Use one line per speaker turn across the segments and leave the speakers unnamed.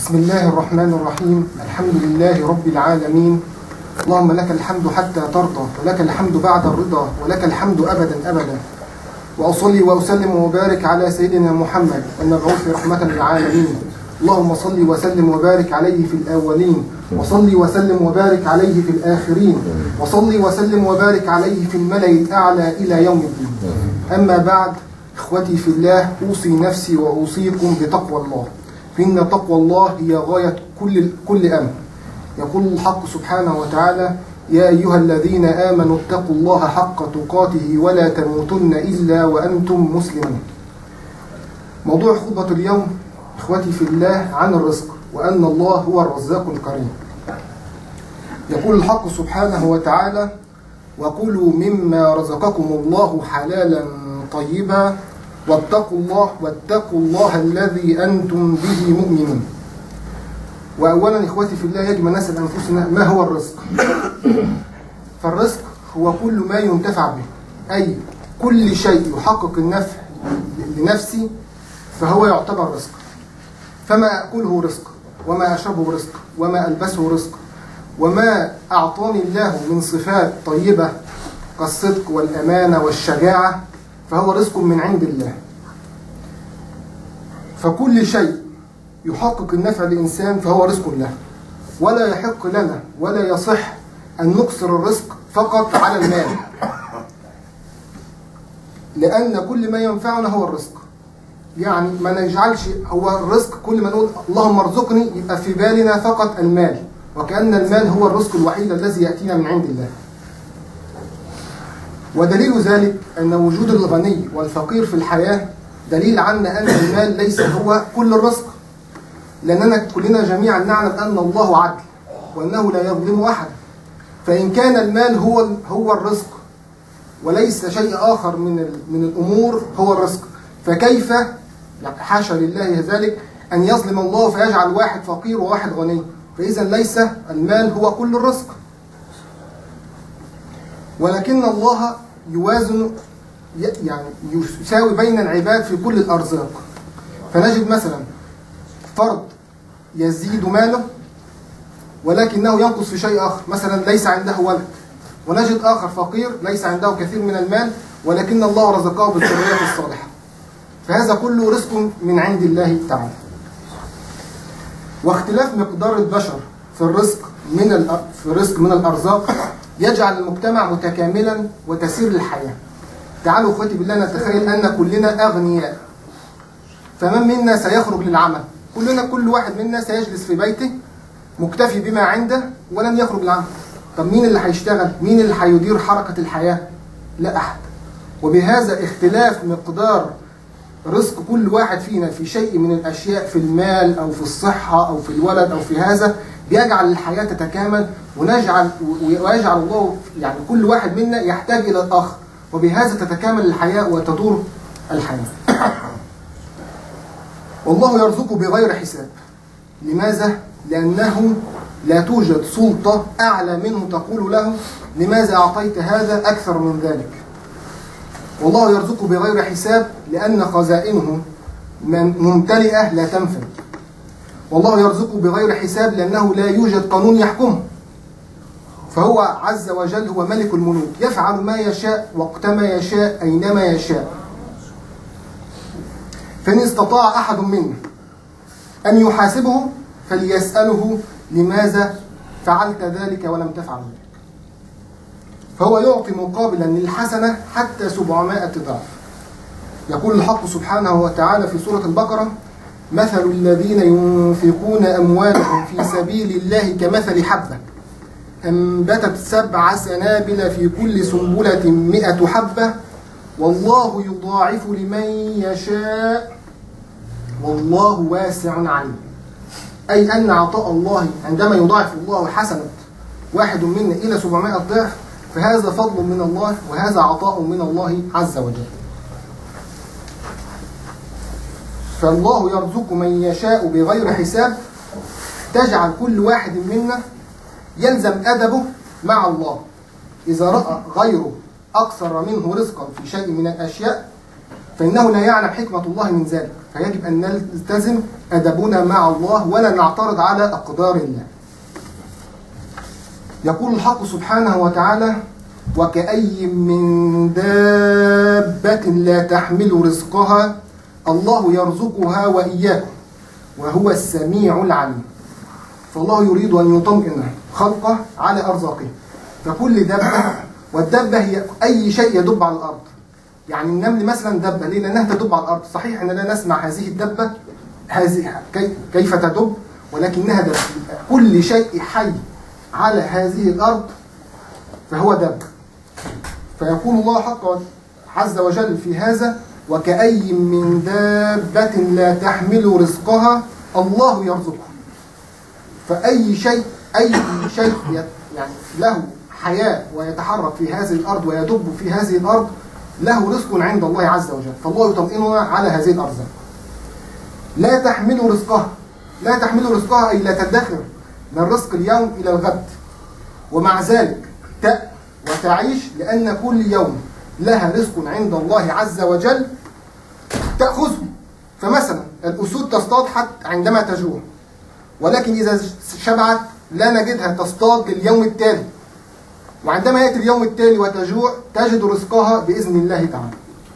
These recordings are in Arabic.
بسم الله الرحمن الرحيم. الحمد لله رب العالمين. اللهم لك الحمد حتى ترضى، ولك الحمد بعد الرضا، ولك الحمد أبدا أبدا. وأصلي وأسلم وبارك على سيدنا محمد المبعوث رحمة للعالمين. اللهم صل وسلم وبارك عليه في الأولين، وصل وسلم وبارك عليه في الآخرين، وصل وسلم وبارك عليه في الملأ الأعلى إلى يوم الدين. أما بعد، إخوتي في الله، أوصي نفسي وأوصيكم بتقوى الله، فإن تقوى الله هي غاية كل أمر. يقول الحق سبحانه وتعالى: يا أيها الذين آمنوا اتقوا الله حق تقاته ولا تموتن إلا وأنتم مسلمون. موضوع خطبة اليوم إخوتي في الله عن الرزق، وأن الله هو الرزاق الكريم. يقول الحق سبحانه وتعالى: وكلوا مما رزقكم الله حلالا طيبا واتقوا الله الذي أنتم به مؤمنون. وأولا إخوتي في الله، يجب أن نسأل أنفسنا: ما هو الرزق؟ فالرزق هو كل ما ينتفع به، أي كل شيء يحقق النفع لنفسي فهو يعتبر رزق. فما أكله رزق، وما أشربه رزق، وما ألبسه رزق، وما أعطاني الله من صفات طيبة كالصدق والأمانة والشجاعة فهو رزق من عند الله. فكل شيء يحقق النفع للإنسان فهو رزق له، ولا يحق لنا ولا يصح أن نقصر الرزق فقط على المال، لأن كل ما ينفعنا هو الرزق. يعني ما نجعلش هو الرزق كل ما نقول اللهم ارزقني يبقى في بالنا فقط المال، وكأن المال هو الرزق الوحيد الذي يأتينا من عند الله. ودليل ذلك أن وجود الغني والفقير في الحياة دليل عنا أن المال ليس هو كل الرزق، لأننا كلنا جميعا نعلم أن الله عدل وأنه لا يظلم أحد. فإن كان المال هو الرزق وليس شيء آخر من الأمور هو الرزق، فكيف حاشا لله ذلك أن يظلم الله فيجعل واحد فقير وواحد غني؟ فإذا ليس المال هو كل الرزق، ولكن الله يوازن، يعني يساوي بين العباد في كل الأرزاق. فنجد مثلا فرد يزيد ماله ولكنه ينقص في شيء آخر، مثلا ليس عنده ولد، ونجد آخر فقير ليس عنده كثير من المال ولكن الله رزقه بالذرية الصالحة. فهذا كله رزق من عند الله تعالى. واختلاف مقدار البشر في الرزق من الأرزاق يجعل المجتمع متكاملا وتسير الحياة. تعالوا اخوتي بالله نتخيل أن كلنا أغنياء، فمن منا سيخرج للعمل؟ كل واحد منا سيجلس في بيته مكتفي بما عنده ولن يخرج للعمل. طب مين اللي هيشتغل؟ مين اللي هيدير حركة الحياة؟ لا أحد. وبهذا اختلاف مقدار رزق كل واحد فينا في شيء من الأشياء، في المال أو في الصحة أو في الولد أو في هذا، بيجعل الحياة تتكامل، ويجعل الله يعني كل واحد منا يحتاج إلى الآخر، وبهذا تتكامل الحياة وتدور الحياة. والله يرزق بغير حساب. لماذا؟ لأنه لا توجد سلطة أعلى منه تقول له لماذا أعطيت هذا أكثر من ذلك. والله يرزق بغير حساب لأن خزائنه ممتلئة لا تنفد. والله يرزق بغير حساب لأنه لا يوجد قانون يحكمه، فهو عز وجل هو ملك الملوك، يفعل ما يشاء وقتما يشاء أينما يشاء. فإن استطاع أحد منا أن يحاسبه فليسأله لماذا فعلت ذلك ولم تفعل ذلك. فهو يعطي مقابلا للحسنة حتى 700 ضعف. يقول الحق سبحانه وتعالى في سورة البقرة: مثل الذين ينفقون أموالهم في سبيل الله كمثل حبة أنبتت 7 سنابل في كل سنبلة 100 حبة والله يضاعف لمن يشاء والله واسع عليم. أي أن عطاء الله عندما يضاعف الله حسنة واحد منا إلى 700 ضعف فهذا فضل من الله، وهذا عطاء من الله عز وجل. فالله يرزق من يشاء بغير حساب، تجعل كل واحد منا يلزم أدبه مع الله. إذا رأى غيره أكثر منه رزقا في شيء من الأشياء فإنه لا يعلم حكمة الله من ذلك، فيجب أن نلتزم أدبنا مع الله ولا نعترض على أقدار الله. يقول الحق سبحانه وتعالى: وكأي من دابة لا تحمل رزقها الله يرزقها وإياكم وهو السميع العليم. فالله يريد أن يطمئن خلقه على أرزاقه. فكل دابة، والدابة هي أي شيء يدب على الأرض. يعني النمل مثلا دبة، ليه؟ لأنها تدب على الأرض. صحيح أن لا نسمع هذه الدبة كيف تدب، ولكنها دبة. كل شيء حي على هذه الأرض فهو دب. فيقول الله حق عز وجل في هذا: وكأي من دابة لا تحمل رزقها الله يرزقها. فأي شيء يعني له حياة ويتحرك في هذه الأرض ويدب في هذه الأرض له رزق عند الله عز وجل، فالله يطمئننا على هذه الأرزاق. لا تحمل رزقها، لا تحمل رزقها أي لا تدخر من رزق اليوم إلى الغد، ومع ذلك وتعيش، لأن كل يوم لها رزق عند الله عز وجل تأخذه. فمثلا الأسود تصطاد حتى عندما تجوع، ولكن إذا شبعت لا نجدها تصطاد لليوم التالي، وعندما يأتي اليوم التالي وتجوع تجد رزقها بإذن الله تعالى.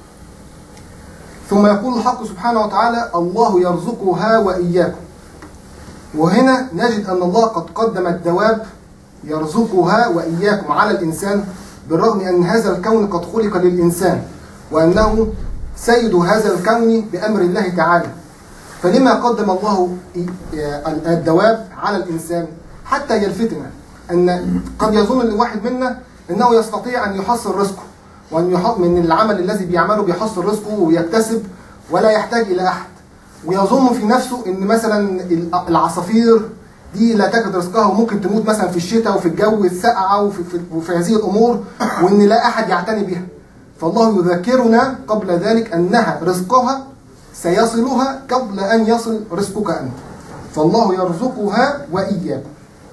ثم يقول الحق سبحانه وتعالى: الله يرزقها وإياكم. وهنا نجد أن الله قد قدم الدواب يرزقها وإياكم على الإنسان، بالرغم أن هذا الكون قد خلق للإنسان وأنه سيد هذا الكون بأمر الله تعالى. فلما قدم الله الدواب على الإنسان؟ حتى يلفتنا أن قد يظن الواحد منا أنه يستطيع أن يحصل رزقه، وأن يحط من العمل الذي بيعمله بيحصل رزقه ويكتسب ولا يحتاج إلى أحد، ويظن في نفسه أن مثلا العصافير دي لا تجد رزقها وممكن تموت مثلا في الشتاء وفي الجو الساقعة وفي هذه الأمور، وأن لا أحد يعتني بها. فالله يذكرنا قبل ذلك أنها رزقها سيصلها قبل أن يصل رزقك أنت. فالله يرزقها وإياكم.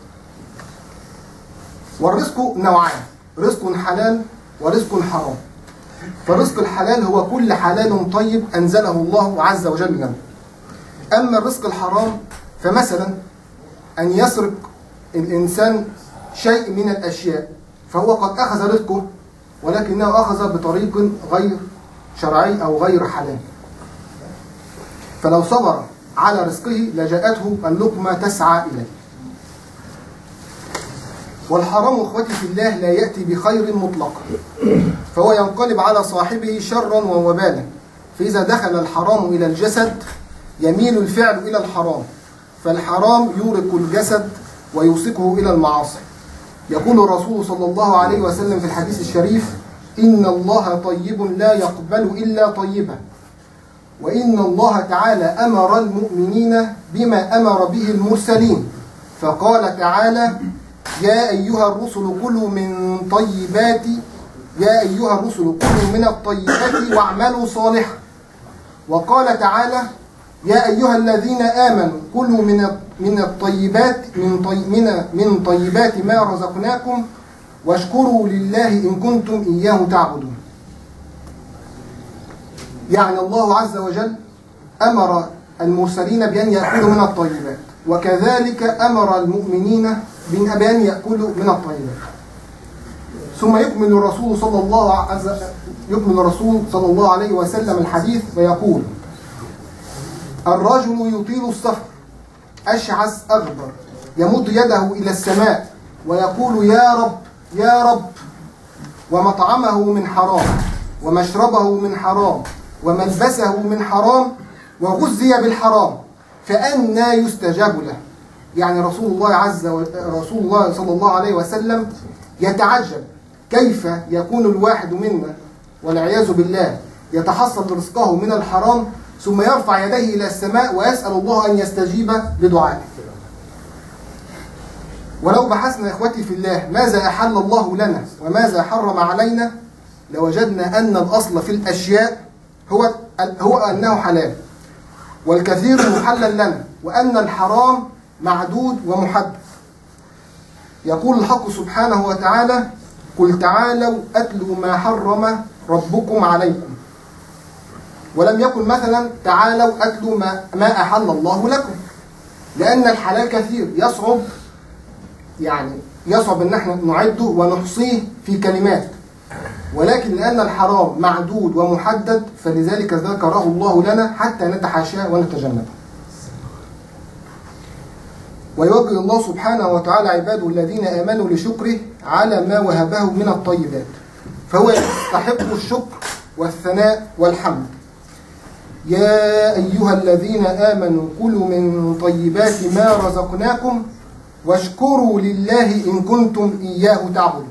والرزق نوعان: رزق حلال ورزق حرام. فرزق الحلال هو كل حلال طيب أنزله الله عز وجل لنا. أما الرزق الحرام فمثلا أن يسرق الإنسان شيء من الأشياء، فهو قد أخذ رزقه ولكنه أخذ بطريق غير شرعي أو غير حلال، فلو صبر على رزقه لجاءته اللقمة تسعى إليه. والحرام أخوتي في الله لا يأتي بخير مطلقا، فهو ينقلب على صاحبه شرا ووبالا. فإذا دخل الحرام إلى الجسد يميل الفعل إلى الحرام، فالحرام يورق الجسد ويوصله إلى المعاصي. يقول الرسول صلى الله عليه وسلم في الحديث الشريف: إن الله طيب لا يقبل إلا طيبا. وإن الله تعالى أمر المؤمنين بما أمر به المرسلين، فقال تعالى: يا أيها الرسل كلوا من الطيبات واعملوا صالحا. وقال تعالى: يا أيها الذين آمنوا كلوا من طيبات ما رزقناكم واشكروا لله إن كنتم إياه تعبدون. يعني الله عز وجل أمر المرسلين بأن يأكلوا من الطيبات، وكذلك أمر المؤمنين بأن يأكلوا من الطيبات. ثم يكمل الرسول صلى الله عليه وسلم الحديث ويقول: الرجل يطيل السفر أشعث أغبر يمد يده إلى السماء ويقول: يا رب يا رب، ومطعمه من حرام ومشربه من حرام وملبسه من حرام وغذي بالحرام، فأنى يستجاب له. يعني رسول الله صلى الله عليه وسلم يتعجب كيف يكون الواحد منا والعياذ بالله يتحصل رزقه من الحرام ثم يرفع يديه إلى السماء ويسأل الله أن يستجيب لدعائه. ولو بحثنا إخوتي في الله ماذا أحل الله لنا وماذا حرم علينا لوجدنا أن الأصل في الأشياء هو أنه حلال، والكثير محلل لنا، وأن الحرام معدود ومحدد. يقول الحق سبحانه وتعالى: قل تعالوا أتلوا ما حرم ربكم عليكم ولم يقل مثلا تعالوا أتلوا ما أحل الله لكم، لأن الحلال كثير يصعب أن احنا نعده ونحصيه في كلمات، ولكن لأن الحرام معدود ومحدد فلذلك ذكره الله لنا حتى نتحاشاه ونتجنبه. ويوجه الله سبحانه وتعالى عباده الذين آمنوا لشكره على ما وهبه من الطيبات، فهو يستحق الشكر والثناء والحمد. يا أيها الذين آمنوا كلوا من طيبات ما رزقناكم واشكروا لله إن كنتم إياه تعبدون.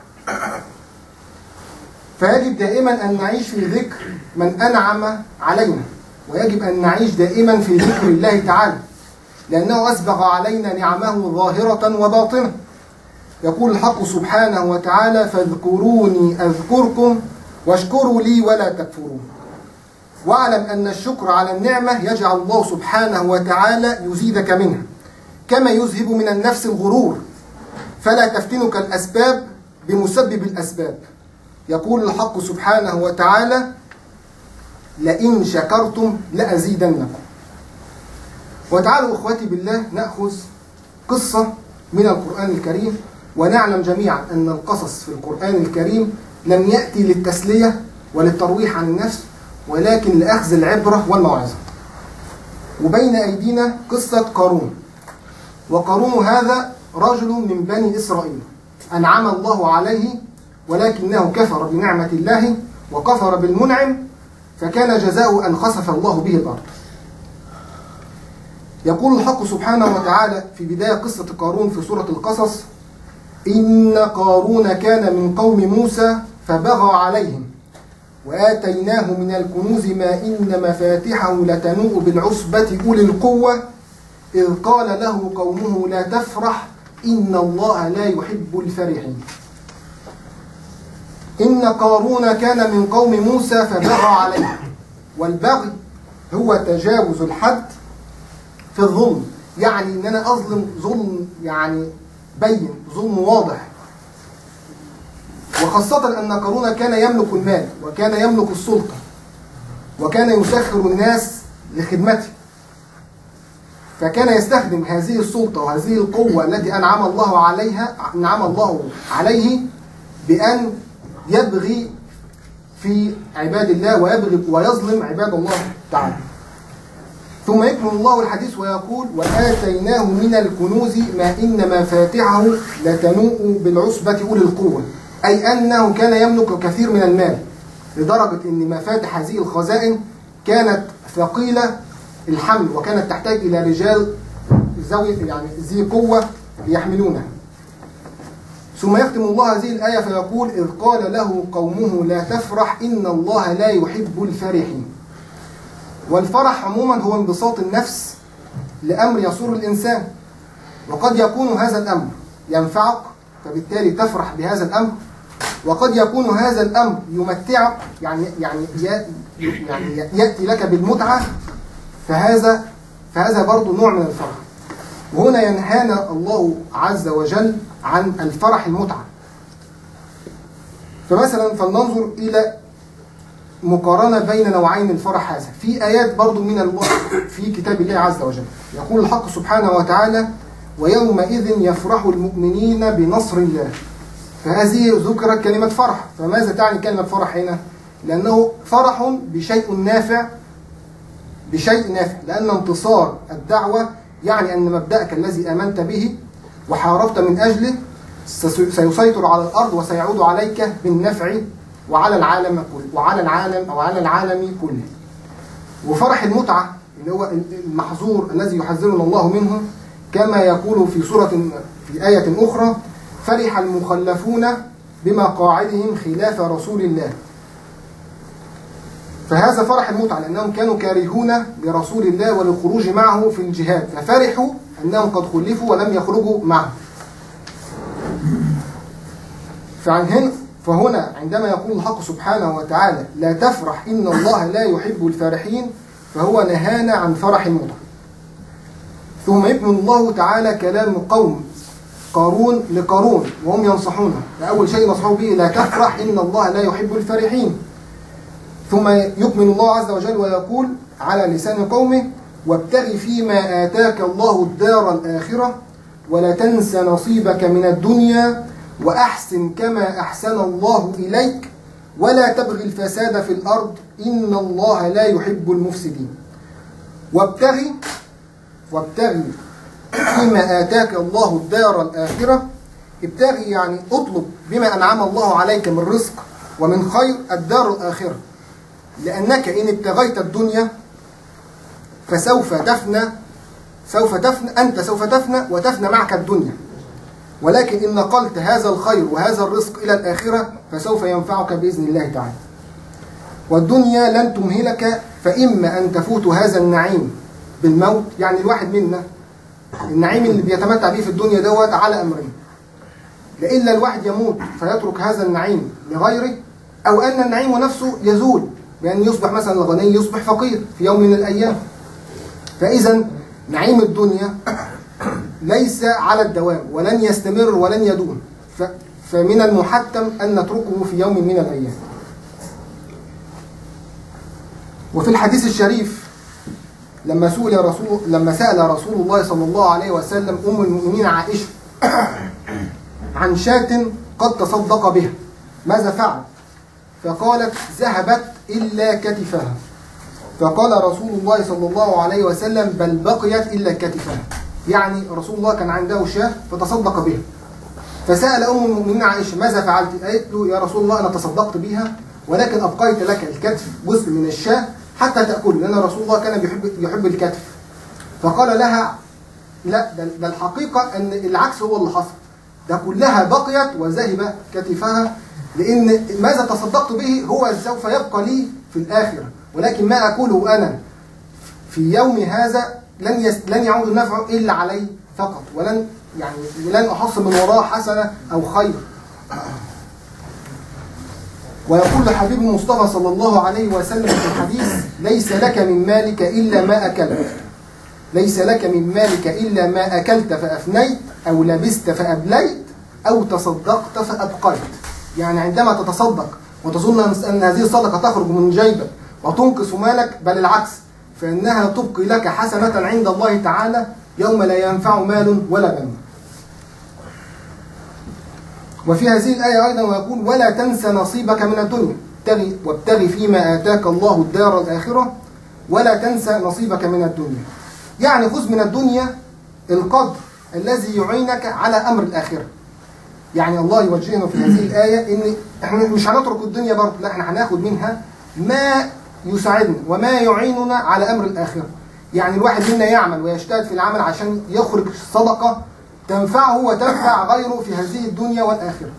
فيجب دائما أن نعيش في ذكر من أنعم علينا، ويجب أن نعيش دائما في ذكر الله تعالى، لأنه أسبغ علينا نعمه ظاهرة وباطنة. يقول الحق سبحانه وتعالى: فاذكروني أذكركم واشكروا لي ولا تكفرون. واعلم أن الشكر على النعمة يجعل الله سبحانه وتعالى يزيدك منها، كما يذهب من النفس الغرور، فلا تفتنك الأسباب بمسبب الأسباب. يقول الحق سبحانه وتعالى: لئن شكرتم لأزيدنكم. وتعالوا أخواتي بالله نأخذ قصة من القرآن الكريم، ونعلم جميعا أن القصص في القرآن الكريم لم يأتي للتسلية وللترويح عن النفس، ولكن لأخذ العبرة والموعظة. وبين أيدينا قصة قارون. وقارون هذا رجل من بني إسرائيل أنعم الله عليه، ولكنه كفر بنعمة الله وكفر بالمنعم، فكان جزاؤه أن خسف الله به الأرض. يقول الحق سبحانه وتعالى في بداية قصة قارون في سورة القصص: إن قارون كان من قوم موسى فبغى عليهم وآتيناه من الكنوز ما إن مفاتحه لتنوء بالعصبة أولي القوة إذ قال له قومه لا تفرح إن الله لا يحب الفرحين. إن قارون كان من قوم موسى فبغى عليهم. والبغي هو تجاوز الحد في الظلم، يعني إن أنا أظلم ظلم بين، ظلم واضح. وخاصة أن قارون كان يملك المال وكان يملك السلطة وكان يسخر الناس لخدمته، فكان يستخدم هذه السلطة وهذه القوة التي أنعم الله عليه بأن يبغي في عباد الله ويظلم عباد الله تعالى. ثم يكمل الله الحديث ويقول: وآتيناه من الكنوز ما إن مفاتحه لتنوء بالعصبة أولي القوة، أي أنه كان يملك كثير من المال، لدرجة أن مفاتح هذه الخزائن كانت ثقيلة الحمل، وكانت تحتاج إلى رجال ذي قوة يحملونها. ثم يختم الله هذه الآية فيقول: إذ قال له قومه لا تفرح إن الله لا يحب الفرحين. والفرح عموما هو انبساط النفس لأمر يسر الإنسان، وقد يكون هذا الأمر ينفعك فبالتالي تفرح بهذا الأمر، وقد يكون هذا الأمر يمتعك يأتي لك بالمتعة، فهذا برضو نوع من الفرح. وهنا ينهانا الله عز وجل عن الفرح المتعة. فمثلا فلننظر إلى مقارنة بين نوعين الفرح هذا في آيات برضو من الله في كتاب الله عز وجل. يقول الحق سبحانه وتعالى: ويومئذ يفرح المؤمنين بنصر الله. فهذه ذكرت كلمة فرح. فماذا تعني كلمة فرح هنا؟ لأنه فرح بشيء نافع، لأن انتصار الدعوة يعني أن مبدأك الذي آمنت به وحاربت من أجله سيسيطر على الأرض وسيعود عليك بالنفع وعلى العالم كله على العالم كله. وفرح المتعة اللي هو المحظور الذي يحذرنا الله منه، كما يقول في آية أخرى: فرح المخلفون بمقاعدهم خلاف رسول الله. فهذا فرح المتعة، لأنهم كانوا كارهون لرسول الله وللخروج معه في الجهاد، ففرحوا أنهم قد خلفوا ولم يخرجوا معه. فهنا عندما يقول الحق سبحانه وتعالى: لا تفرح إن الله لا يحب الفرحين، فهو نهانا عن فرح المتعة. ثم يكمل الله تعالى كلام قوم قارون لقارون وهم ينصحونه. فأول شيء نصحوا به: لا تفرح إن الله لا يحب الفرحين. ثم يكمل الله عز وجل ويقول على لسان قومه: وابتغ فيما آتاك الله الدار الآخرة ولا تنس نصيبك من الدنيا وأحسن كما أحسن الله إليك ولا تبغ الفساد في الأرض إن الله لا يحب المفسدين. وابتغ فيما آتاك الله الدار الآخرة. ابتغي يعني اطلب بما أنعم الله عليك من رزق ومن خير الدار الآخرة، لأنك إن ابتغيت الدنيا فسوف تفنى، أنت سوف تفنى وتفنى معك الدنيا، ولكن إن نقلت هذا الخير وهذا الرزق إلى الآخرة فسوف ينفعك بإذن الله تعالى. والدنيا لن تمهلك، فإما أن تفوت هذا النعيم بالموت، يعني الواحد منا النعيم اللي بيتمتع به في الدنيا دوت على أمرين: لإلا الواحد يموت فيترك هذا النعيم لغيره، أو أن النعيم نفسه يزول بأن يصبح مثلا الغني يصبح فقير في يوم من الأيام. فإذا نعيم الدنيا ليس على الدوام ولن يستمر ولن يدوم، فمن المحتم أن نتركه في يوم من الأيام. وفي الحديث الشريف لما سأل رسول الله صلى الله عليه وسلم أم المؤمنين عائشة عن شاة قد تصدق بها ماذا فعل؟ فقالت: ذهبت إلا كتفها. فقال رسول الله صلى الله عليه وسلم: بل بقيت إلا كتفها. يعني رسول الله كان عنده شاة فتصدق بها، فسأل أم المؤمنين عائشة: ماذا فعلت؟ قالت له: يا رسول الله أنا تصدقت بها ولكن أبقيت لك الكتف جزء من الشاة حتى تأكل، لأن رسول الله كان يحب الكتف. فقال لها: لا، ده الحقيقة أن العكس هو اللي حصل، ده كلها بقيت وذهب كتفها، لأن ماذا تصدقت به هو سوف يبقى لي في الآخرة، ولكن ما أكله أنا في يوم هذا لن يعود النفع إلا علي فقط، لن أحصل من وراه حسنة أو خير. ويقول لحبيب المصطفى صلى الله عليه وسلم في الحديث: ليس لك من مالك إلا ما أكلت، ليس لك من مالك إلا ما أكلت فأفنيت أو لبست فأبليت أو تصدقت فأبقيت. يعني عندما تتصدق وتظن أن هذه الصدقة تخرج من جيبك وتنقص مالك، بل العكس، فإنها تبقي لك حسنة عند الله تعالى يوم لا ينفع مال ولا بنون. وفي هذه الآية أيضا ويقول: ولا تنس نصيبك من الدنيا، وابتغ فيما آتاك الله الدار الآخرة ولا تنس نصيبك من الدنيا. يعني خذ من الدنيا القدر الذي يعينك على أمر الآخرة. يعني الله يوجهنا في هذه الآية إن احنا مش هنترك الدنيا برضه، لا، احنا هناخد منها ما يساعدنا وما يعيننا على أمر الآخرة. يعني الواحد منا يعمل ويجتهد في العمل عشان يخرج صدقة تنفعه وتنفع غيره في هذه الدنيا والآخرة.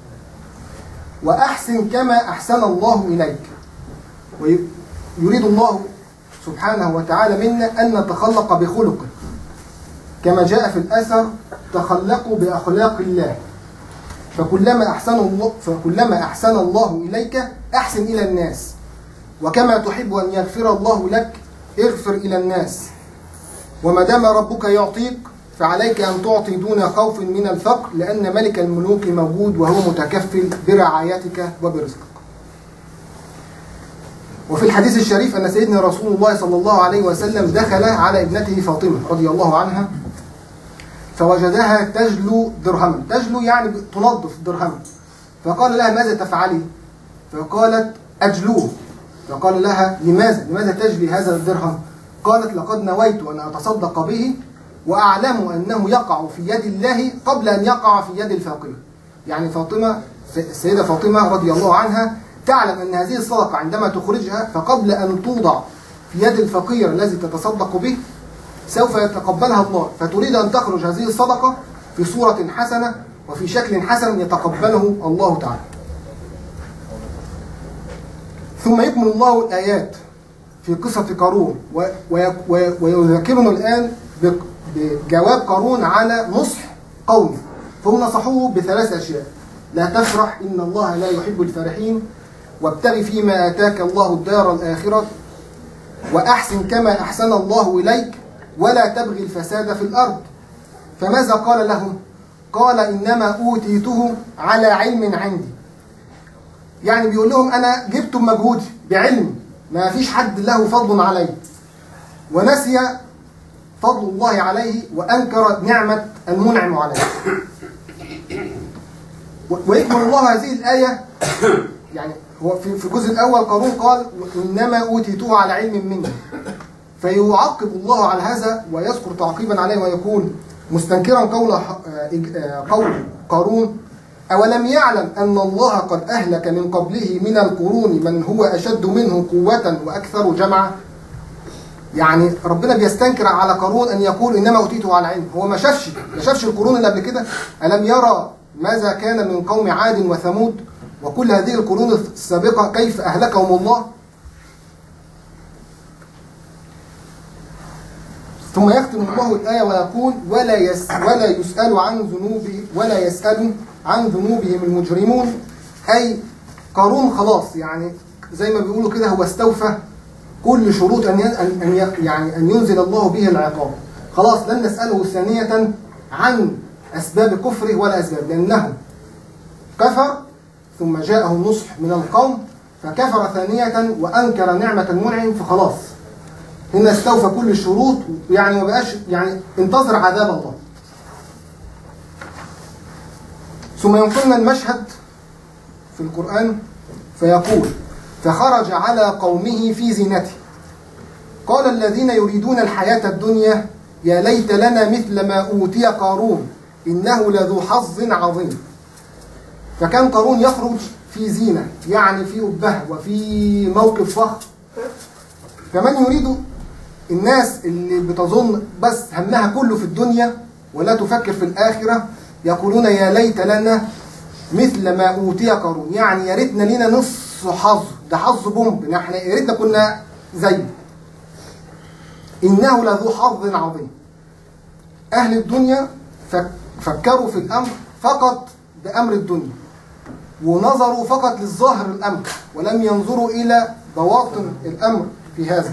وأحسن كما أحسن الله إليك. ويريد الله سبحانه وتعالى منا أن نتخلق بخلقه، كما جاء في الأثر: تخلقوا بأخلاق الله، فكلما أحسن الله إليك أحسن إلى الناس، وكما تحب أن يغفر الله لك اغفر إلى الناس، وما دام ربك يعطيك فعليك أن تعطي دون خوف من الفقر، لأن ملك الملوك موجود وهو متكفل برعايتك وبرزقك. وفي الحديث الشريف أن سيدنا رسول الله صلى الله عليه وسلم دخل على ابنته فاطمة رضي الله عنها فوجدها تجلو درهما، تجلو يعني تنظف درهما، فقال لها: ماذا تفعلي؟ فقالت: أجلوه. فقال لها: لماذا تجلي هذا الدرهم؟ قالت: لقد نويت أن أتصدق به وأعلم أنه يقع في يد الله قبل أن يقع في يد الفقير. يعني فاطمة، السيدة فاطمة رضي الله عنها تعلم أن هذه الصدقة عندما تخرجها فقبل أن توضع في يد الفقير الذي تتصدق به سوف يتقبلها الله، فتريد أن تخرج هذه الصدقة في صورة حسنة وفي شكل حسن يتقبله الله تعالى. ثم يكمل الله الآيات في قصة قارون ويذكرنا الآن بجواب قارون على نصح قومه. فهم نصحوه بثلاث أشياء: لا تفرح إن الله لا يحب الفرحين، وابتغ فيما آتاك الله الدار الآخرة، وأحسن كما أحسن الله إليك، ولا تبغي الفساد في الأرض. فماذا قال لهم؟ قال: إنما أوتيته على علم عندي. يعني بيقول لهم أنا جبت بمجهودي بعلمي، ما فيش حد له فضل علي، ونسي فضل الله عليه وأنكر نعمة المنعم عليه. ويكمل الله هذه الآية، يعني هو في الجزء الأول قارون قال إنما أوتيته على علم مني، فيعقب الله على هذا ويذكر تعقيبا عليه ويقول مستنكرا قول قارون أولم يعلم أن الله قد أهلك من قبله من القرون من هو أشد منه قوة وأكثر جمعا. يعني ربنا بيستنكر على قارون أن يقول إنما أوتيته على علم. هو ما شافش القرون اللي قبل كده؟ ألم يرى ماذا كان من قوم عاد وثمود وكل هذه القرون السابقة كيف أهلكهم الله؟ ثم يختم الله الآية ويقول ولا يسأل عن ذنوبهم المجرمون. أي قارون خلاص، يعني زي ما بيقولوا كده هو استوفى كل شروط أن ينزل الله به العقاب. خلاص لن نسأله ثانية عن أسباب كفره ولا أسباب، لأنه كفر ثم جاءه النصح من القوم فكفر ثانية وأنكر نعمة المنعم، فخلاص هنا استوفى كل الشروط، يعني ما بقاش يعني انتظر عذاب الله. ثم ينقلنا المشهد في القرآن فيقول فخرج على قومه في زينته قال الذين يريدون الحياة الدنيا يا ليت لنا مثل ما أوتي قارون إنه لذو حظ عظيم. فكان قارون يخرج في زينة، يعني في أبهة وفي موقف فخر. فمن يريد الناس اللي بتظن بس همها كله في الدنيا ولا تفكر في الآخرة يقولون يا ليت لنا مثل ما أوتي قارون، يعني يا ريتنا لنا نص حظ، ده حظ بومب، احنا يا ريتنا كنا زيه. إنه لذو حظ عظيم. أهل الدنيا فكروا في الأمر فقط بأمر الدنيا، ونظروا فقط للظاهر الأمر ولم ينظروا إلى بواطن الأمر في هذا.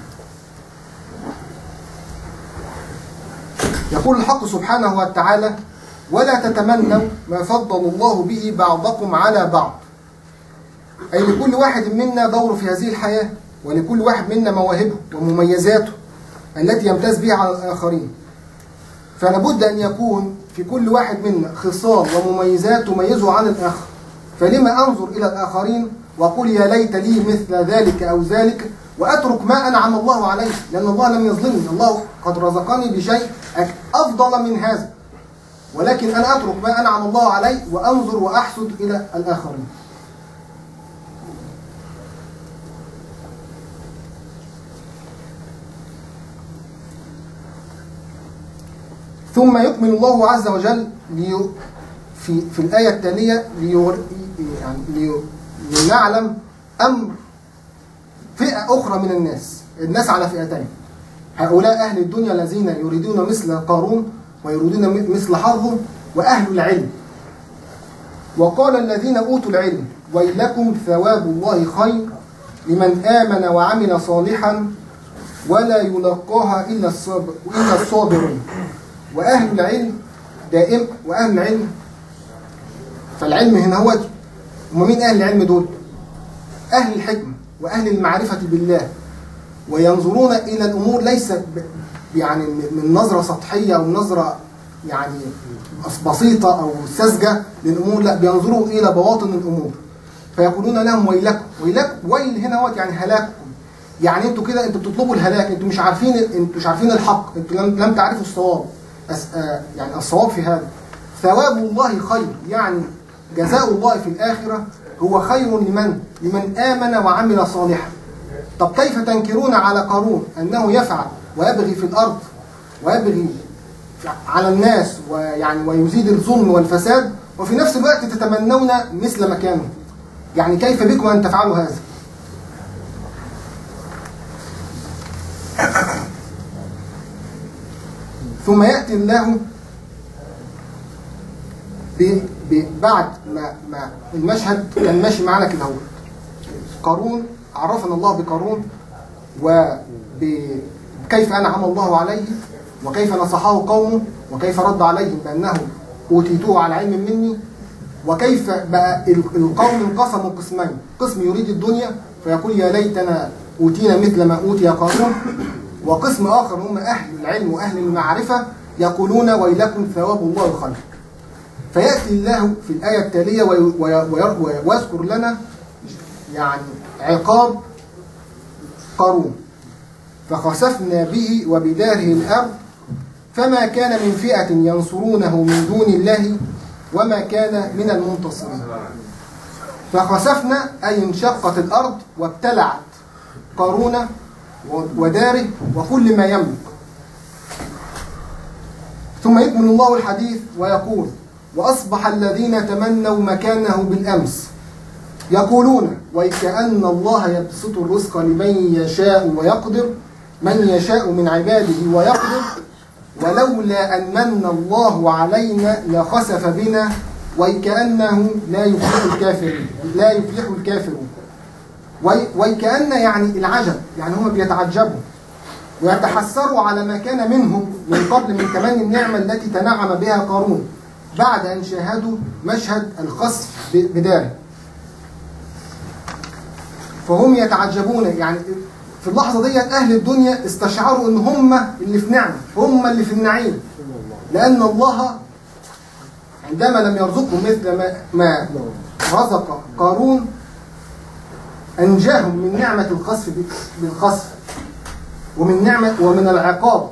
يقول الحق سبحانه وتعالى ولا تتمنوا ما فضل الله به بعضكم على بعض. أي لكل واحد منا دور في هذه الحياة، ولكل واحد منا مواهبه ومميزاته التي يمتاز بها على الآخرين. فلابد أن يكون في كل واحد منا خصال ومميزات تميزه عن الآخر. فلما أنظر إلى الآخرين وأقول يا ليت لي مثل ذلك أو ذلك وأترك ما أنعم الله عليه، لأن الله لم يظلمني، الله قد رزقني بشيء أفضل من هذا، ولكن أنا أترك ما أنعم الله عليه وأنظر وأحسد إلى الآخرين. ثم يكمل الله عز وجل في الآية التالية لنعلم أمر فئة أخرى من الناس على فئتين. هؤلاء أهل الدنيا الذين يريدون مثل قارون ويريدون مثل حظه، وأهل العلم. وقال الذين أوتوا العلم ويلكم ثواب الله خير لمن آمن وعمل صالحا ولا يلقاها إلا الصابرون. وأهل العلم وأهل العلم، فالعلم هنا هو مين أهل العلم دول؟ أهل الحكمة وأهل المعرفة بالله، وينظرون إلى الأمور ليس يعني من نظرة سطحية أو نظرة يعني بسيطة أو ساذجة للأمور، لا، بينظروا إلى بواطن الأمور. فيقولون لهم ويلكم. ويل هنا هو يعني هلاككم، يعني انتوا كده انتوا بتطلبوا الهلاك، انتوا مش عارفين الحق، انتوا لم تعرفوا الصواب. يعني الصواب في هذا ثواب الله خير، يعني جزاء الله في الآخرة هو خير لمن آمن وعمل صالحا. طب كيف تنكرون على قارون أنه يفعل ويبغي في الأرض ويبغي على الناس ويزيد الظلم والفساد، وفي نفس الوقت تتمنون مثل مكانه؟ يعني كيف بكم أن تفعلوا هذا؟ ثم يأتي الله بعد ما المشهد كان ماشي معنا كده، هو قارون عرفنا الله بقارون وكيف أنعم الله عليه وكيف نصحه قومه وكيف رد عليهم بأنه أوتيتوه على علم مني. وكيف بقى القوم انقسموا قسمين، قسم يريد الدنيا فيقول يا ليتنا أوتينا مثل ما أوتي قارون، وقسم آخر هم أهل العلم وأهل المعرفة يقولون ويلكم ثواب الله خير. فيأتي الله في الآية التالية ويذكر لنا يعني عقاب قارون. فخسفنا به وبداره الأرض فما كان من فئة ينصرونه من دون الله وما كان من المنتصرين. فخسفنا أي انشقت الأرض وابتلعت قارون وداره وكل ما يملك. ثم يكمل الله الحديث ويقول وأصبح الذين تمنوا مكانه بالأمس يقولون وكأن الله يبسط الرزق لمن يشاء ويقدر، من يشاء من عباده ويقدر، ولولا أن من الله علينا لخسف بنا وكأنه لا يفلح الكافرون. وكأن يعني العجب، يعني هم بيتعجبوا ويتحسروا على ما كان منهم من قبل من تمني النعمة التي تنعم بها قارون بعد أن شاهدوا مشهد الخسف بداره. فهم يتعجبون، يعني في اللحظة دي أهل الدنيا استشعروا أن هم اللي في نعمة، هم اللي في النعيم، لأن الله عندما لم يرزقهم مثل ما رزق قارون أنجاهم من نعمة الخسف بالخسف ومن العقاب.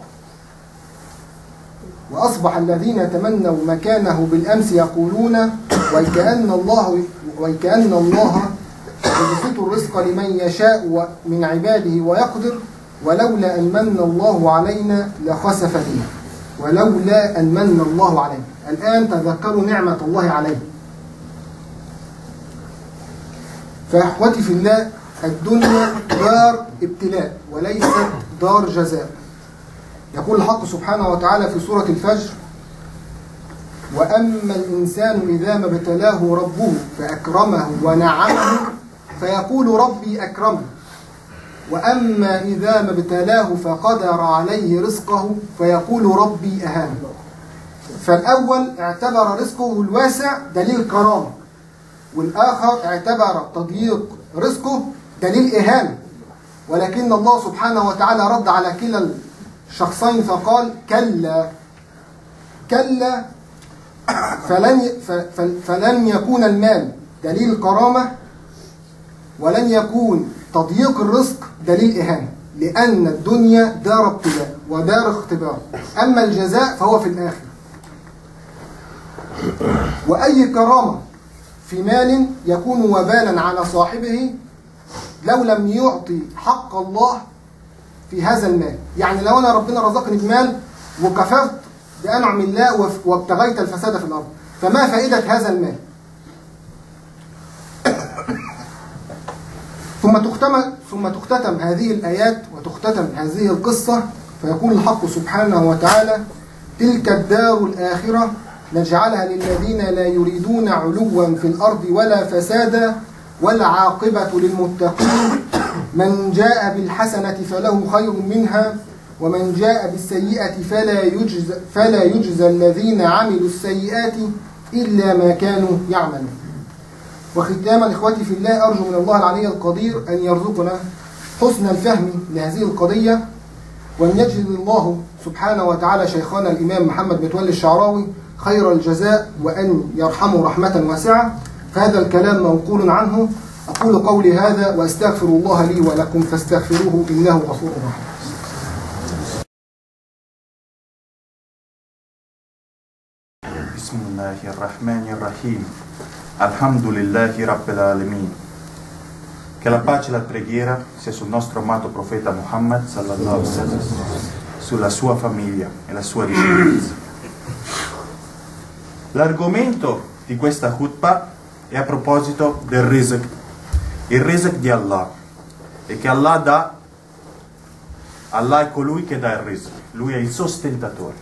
وأصبح الذين تمنوا مكانه بالأمس يقولون وكأن الله يبسط الرزق لمن يشاء من عباده ويقدر ولولا أن من الله علينا لخسف بنا. ولولا أن من الله علينا. الآن تذكروا نعمة الله علينا. فإخوتي في الله، الدنيا دار ابتلاء وليست دار جزاء. يقول الحق سبحانه وتعالى في سورة الفجر وأما الإنسان إذا ما ابتلاه ربه فأكرمه ونعمه فيقول ربي أكرمه، وأما إذا ما ابتلاه فقدر عليه رزقه فيقول ربي أهانه. فالأول اعتبر رزقه الواسع دليل كرامة، والآخر اعتبر تضييق رزقه دليل إهانة. ولكن الله سبحانه وتعالى رد على كلا الشخصين فقال كلا فلن يكون المال دليل كرامة ولن يكون تضييق الرزق دليل إهانة، لأن الدنيا دار ابتلاء ودار اختبار، أما الجزاء فهو في الآخر. وأي كرامة في مال يكون وبالا على صاحبه لو لم يعطي حق الله في هذا المال. يعني لو أنا ربنا رزقني بمال وكفرت بأنعم الله وابتغيت الفساد في الأرض، فما فائدة هذا المال؟ ثم تختتم هذه الآيات وتختتم هذه القصة فيقول الحق سبحانه وتعالى تلك الدار الآخرة نجعلها للذين لا يريدون علوا في الأرض ولا فسادا والعاقبة للمتقين من جاء بالحسنة فله خير منها ومن جاء بالسيئة فلا يجزى الذين عملوا السيئات إلا ما كانوا يعملون. وختاما إخوتي في الله، أرجو من الله العلي القدير أن يرزقنا حسن الفهم لهذه القضية، وأن يجزي الله سبحانه وتعالى شيخنا الإمام محمد متولي الشعراوي خير الجزاء وأن يرحمه رحمة واسعة. فهذا الكلام منقول عنه. أقول قولي هذا وأستغفر الله لي ولكم فاستغفروه إنه غفور رحيم.
بسم الله الرحمن الرحيم. Alhamdulillahi Rabbil Alamin. Che la pace e la preghiera sia sul nostro amato profeta Muhammad sallallahu alaihi wasallam, sulla sua famiglia e la sua discendenza. L'argomento di questa khutbah è a proposito del rizq, il rizq di Allah, e che Allah dà. Allah è colui che dà il rizq, lui è il sostentatore.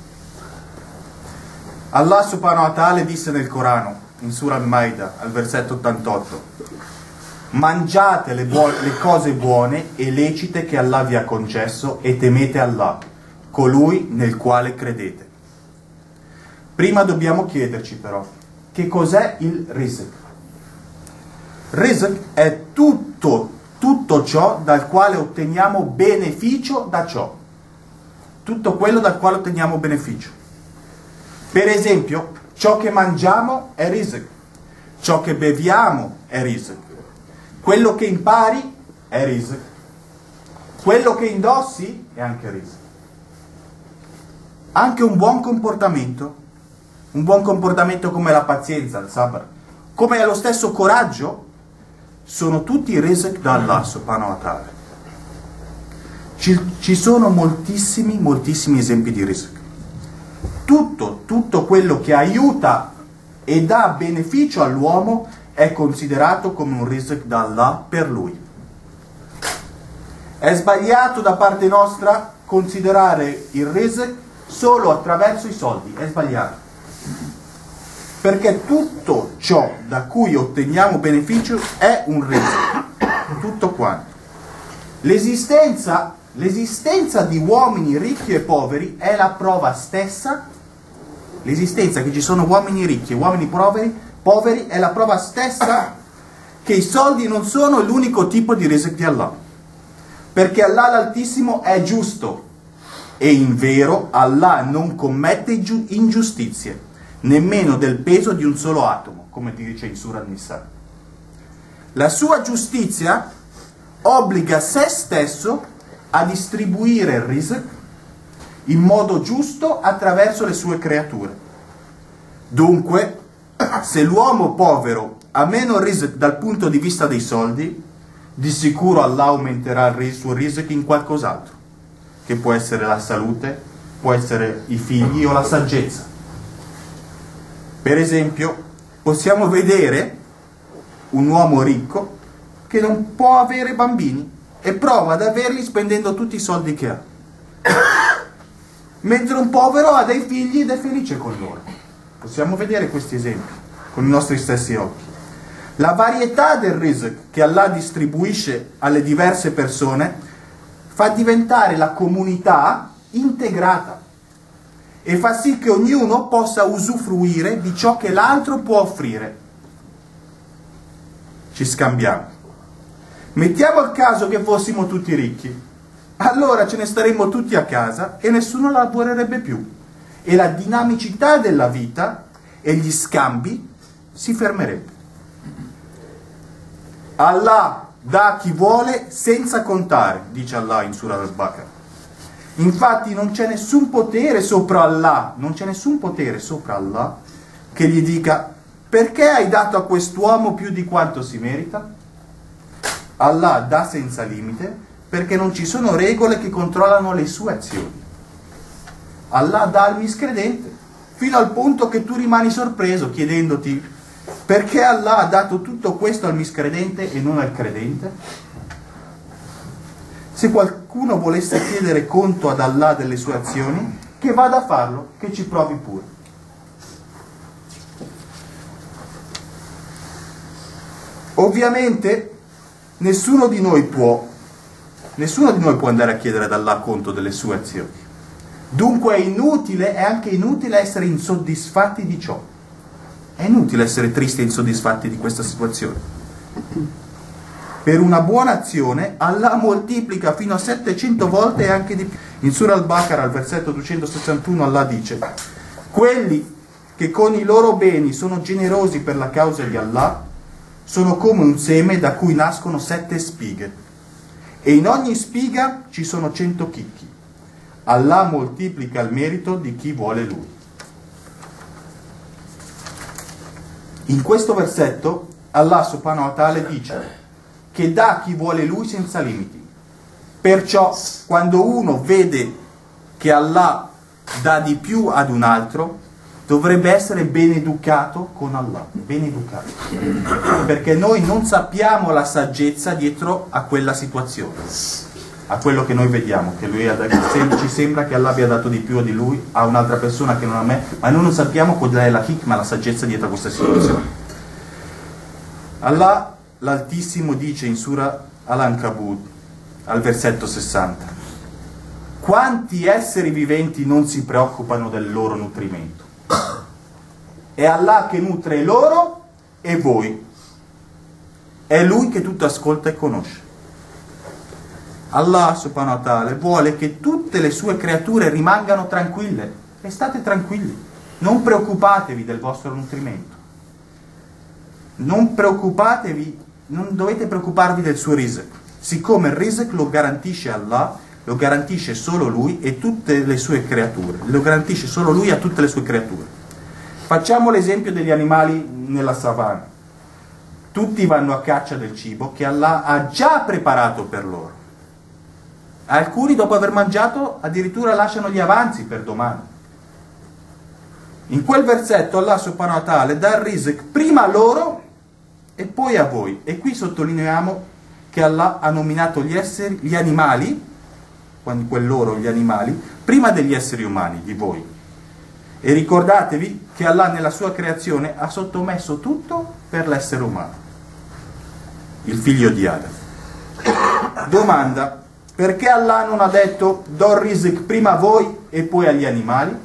Allah subhanahu wa ta'ala disse nel Corano, in Surah Al-Maida, al versetto 88, mangiate le cose buone e lecite che Allah vi ha concesso e temete Allah, colui nel quale credete. Prima dobbiamo chiederci però, che cos'è il rizq? Rizq è tutto ciò dal quale otteniamo beneficio da ciò. Tutto quello dal quale otteniamo beneficio. Per esempio, ciò che mangiamo è rizq, ciò che beviamo è rizq, quello che impari è rizq, quello che indossi è anche rizq. Anche un buon comportamento come la pazienza, il sabr, come lo stesso coraggio, sono tutti rizq da Allah subhanahu wa ta'ala. Ci sono moltissimi esempi di rizq. Tutto quello che aiuta e dà beneficio all'uomo è considerato come un rizq da Allah per lui. È sbagliato da parte nostra considerare il rizq solo attraverso i soldi, è sbagliato. Perché tutto ciò da cui otteniamo beneficio è un rizq, tutto quanto. L'esistenza di uomini ricchi e poveri è la prova stessa. L'esistenza che ci sono uomini ricchi e uomini poveri è la prova stessa che i soldi non sono l'unico tipo di rizq di Allah. Perché Allah l'Altissimo è giusto e in vero Allah non commette ingiustizie, nemmeno del peso di un solo atomo, come ti dice in Surah An-Nisa. La sua giustizia obbliga se stesso a distribuire il rizq in modo giusto attraverso le sue creature. Dunque, se l'uomo povero ha meno rizq dal punto di vista dei soldi, di sicuro Allah aumenterà il suo rizq in qualcos'altro, che può essere la salute, può essere i figli o la saggezza. Per esempio, possiamo vedere un uomo ricco che non può avere bambini e prova ad averli spendendo tutti i soldi che ha, mentre un povero ha dei figli ed è felice con loro. Possiamo vedere questi esempi con i nostri stessi occhi. La varietà del rizq che Allah distribuisce alle diverse persone fa diventare la comunità integrata e fa sì che ognuno possa usufruire di ciò che l'altro può offrire. Ci scambiamo. Mettiamo il caso che fossimo tutti ricchi, allora ce ne staremmo tutti a casa e nessuno lavorerebbe più e la dinamicità della vita e gli scambi si fermerebbe. Allah dà a chi vuole senza contare, dice Allah in Surah Al-Baqarah. Infatti non c'è nessun potere sopra Allah, che gli dica: perché hai dato a quest'uomo più di quanto si merita? Allah dà senza limite perché non ci sono regole che controllano le sue azioni. Allah dà al miscredente fino al punto che tu rimani sorpreso chiedendoti: perché Allah ha dato tutto questo al miscredente e non al credente? Se qualcuno volesse chiedere conto ad Allah delle sue azioni, che vada a farlo, che ci provi pure. Ovviamente nessuno di noi può andare a chiedere ad Allah conto delle sue azioni. Dunque è anche inutile essere insoddisfatti di ciò. È inutile essere tristi e insoddisfatti di questa situazione. Per una buona azione Allah moltiplica fino a 700 volte e anche di più. In Surah Al-Baqarah, al versetto 261, Allah dice: quelli che con i loro beni sono generosi per la causa di Allah sono come un seme da cui nascono 7 spighe e in ogni spiga ci sono 100 chicchi. Allah moltiplica il merito di chi vuole Lui. In questo versetto Allah subhanahu wa ta'ala dice che dà a chi vuole Lui senza limiti. Perciò quando uno vede che Allah dà di più ad un altro, dovrebbe essere ben educato con Allah, ben educato, perché noi non sappiamo la saggezza dietro a quella situazione, a quello che noi vediamo, che lui ci sembra che Allah abbia dato di più di lui a un'altra persona che non a me, ma noi non sappiamo qual è la hikmah, la saggezza dietro a questa situazione. Allah l'Altissimo dice in Surah Al-Ankabut, al versetto 60: quanti esseri viventi non si preoccupano del loro nutrimento? È Allah che nutre loro e voi. È Lui che tutto ascolta e conosce. Allah subhanahu wa ta'ala vuole che tutte le sue creature rimangano tranquille. E state tranquilli. Non preoccupatevi del vostro nutrimento. Non preoccupatevi, non dovete preoccuparvi del suo rizq. Siccome il rizq lo garantisce Allah, lo garantisce solo Lui e tutte le sue creature. Lo garantisce solo Lui a tutte le sue creature. Facciamo l'esempio degli animali nella savana. Tutti vanno a caccia del cibo che Allah ha già preparato per loro. Alcuni dopo aver mangiato addirittura lasciano gli avanzi per domani. In quel versetto Allah subhanahu wa ta'ala dà il rizq prima a loro e poi a voi. E qui sottolineiamo che Allah ha nominato gli animali, quando quel loro, gli animali, prima degli esseri umani, di voi. E ricordatevi che Allah nella sua creazione ha sottomesso tutto per l'essere umano, il figlio di Adam. Domanda: perché Allah non ha detto do rizq prima a voi e poi agli animali?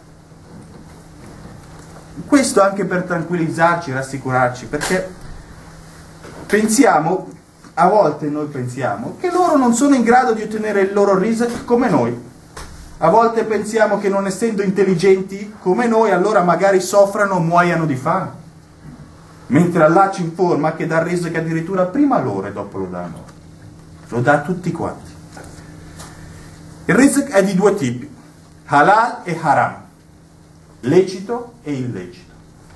Questo anche per tranquillizzarci, rassicurarci, perché pensiamo, a volte noi pensiamo, che loro non sono in grado di ottenere il loro rizq come noi. A volte pensiamo che non essendo intelligenti come noi, allora magari soffrano o muoiano di fame. Mentre Allah ci informa che dà il rizq addirittura prima a loro e dopo lo dà a noi. Lo dà a tutti quanti. Il rizq è di due tipi, halal e haram, lecito e illecito.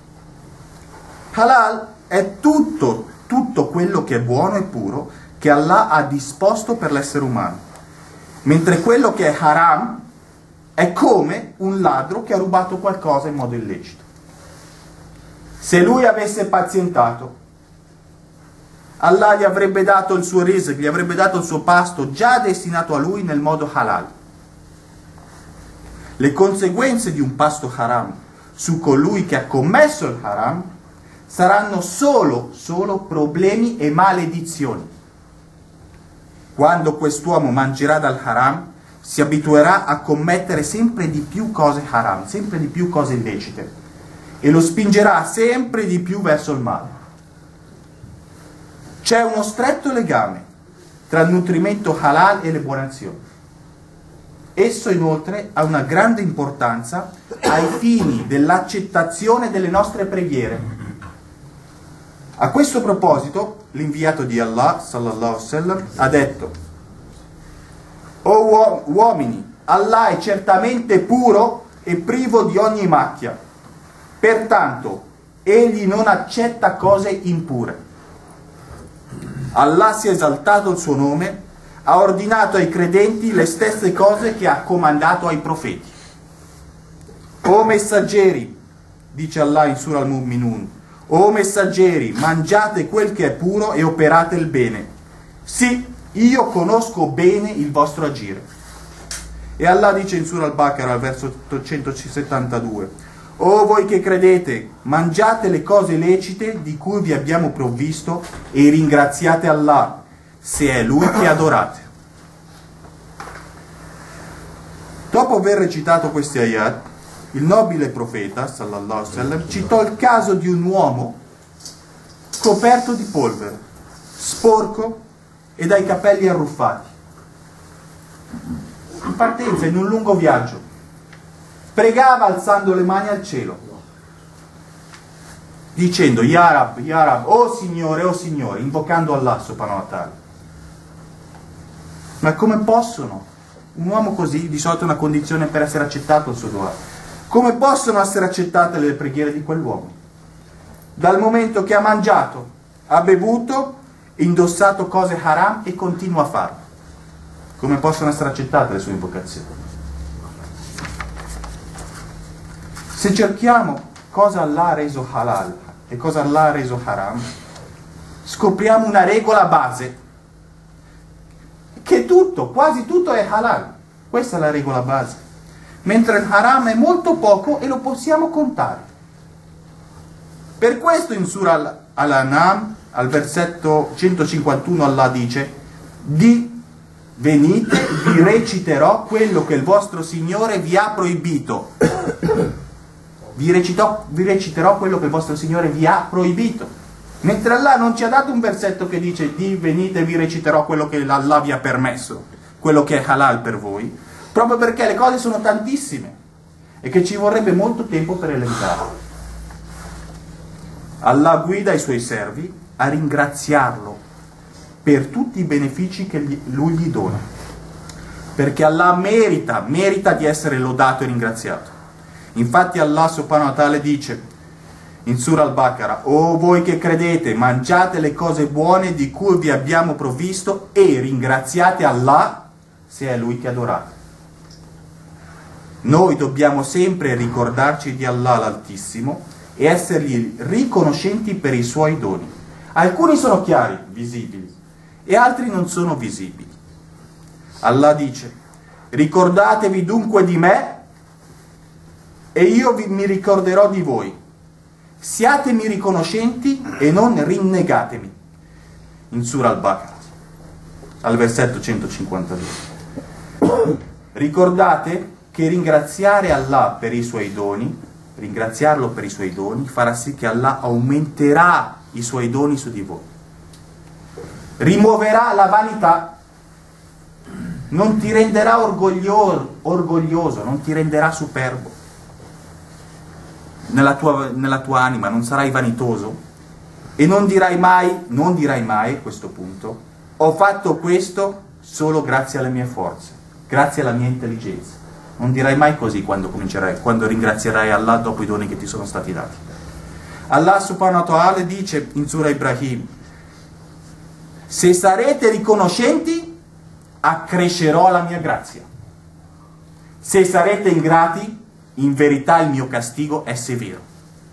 Halal è tutto quello che è buono e puro che Allah ha disposto per l'essere umano, mentre quello che è haram è come un ladro che ha rubato qualcosa in modo illecito. Se lui avesse pazientato, Allah gli avrebbe dato il suo rizq, gli avrebbe dato il suo pasto già destinato a lui nel modo halal. Le conseguenze di un pasto haram su colui che ha commesso il haram saranno solo problemi e maledizioni. Quando quest'uomo mangerà dal haram, si abituerà a commettere sempre di più cose haram, sempre di più cose illecite, e lo spingerà sempre di più verso il male. C'è uno stretto legame tra il nutrimento halal e le buone azioni. Esso inoltre ha una grande importanza ai fini dell'accettazione delle nostre preghiere. A questo proposito, l'inviato di Allah, sallallahu alaihi wasallam, ha detto: o uomini, Allah è certamente puro e privo di ogni macchia, pertanto egli non accetta cose impure. Allah sia esaltato il suo nome, ha ordinato ai credenti le stesse cose che ha comandato ai profeti. O messaggeri, dice Allah in Surah Al-Mu'minun, o messaggeri, mangiate quel che è puro e operate il bene. Sì, io conosco bene il vostro agire. E Allah dice in Surah Al-Baqarah, al verso 172, o voi che credete, mangiate le cose lecite di cui vi abbiamo provvisto e ringraziate Allah, se è Lui che adorate. Dopo aver recitato questi ayat, il nobile profeta, sallallahu alaihi wasallam, citò il caso di un uomo coperto di polvere, sporco e dai capelli arruffati. In partenza, in un lungo viaggio, pregava alzando le mani al cielo, dicendo Ya Rab, oh Signore, invocando Allah subhanahu wa ta'ala. Ma come possono? Un uomo così, di solito è una condizione per essere accettato il suo dua. Come possono essere accettate le preghiere di quell'uomo? Dal momento che ha mangiato, ha bevuto, indossato cose haram e continua a farlo. Come possono essere accettate le sue invocazioni? Se cerchiamo cosa Allah ha reso halal e cosa Allah ha reso haram, scopriamo una regola base, che tutto, quasi tutto è halal. Questa è la regola base. Mentre il haram è molto poco e lo possiamo contare. Per questo in Surah Al-An'am, al versetto 151, Allah dice: venite, vi reciterò quello che il vostro Signore vi ha proibito. vi reciterò quello che il vostro Signore vi ha proibito. Mentre Allah non ci ha dato un versetto che dice di venite vi reciterò quello che Allah vi ha permesso, quello che è halal per voi, proprio perché le cose sono tantissime e che ci vorrebbe molto tempo per elencarle. Allah guida i suoi servi a ringraziarlo per tutti i benefici che Lui gli dona, perché Allah merita di essere lodato e ringraziato. Infatti Allah subhanahu wa ta'ala dice in Surah Al-Baqarah: o voi che credete, mangiate le cose buone di cui vi abbiamo provvisto e ringraziate Allah se è Lui che adorate. Noi dobbiamo sempre ricordarci di Allah l'Altissimo e essergli riconoscenti per i suoi doni. Alcuni sono chiari, visibili, e altri non sono visibili. Allah dice: ricordatevi dunque di me e io mi ricorderò di voi. Siatemi riconoscenti e non rinnegatemi. In Surah Al-Baqarah, al versetto 152. Ricordate che ringraziare Allah per i suoi doni, ringraziarlo per i suoi doni, farà sì che Allah aumenterà i suoi doni su di voi. Rimuoverà la vanità, non ti renderà orgoglioso, non ti renderà superbo. Nella tua anima non sarai vanitoso e non dirai mai a questo punto: ho fatto questo solo grazie alle mie forze, grazie alla mia intelligenza. Non dirai mai così quando ringrazierai Allah dopo i doni che ti sono stati dati. Allah subhanahu wa ta'ala dice in Surah Ibrahim: se sarete riconoscenti, accrescerò la mia grazia. Se sarete ingrati, in verità il mio castigo è severo.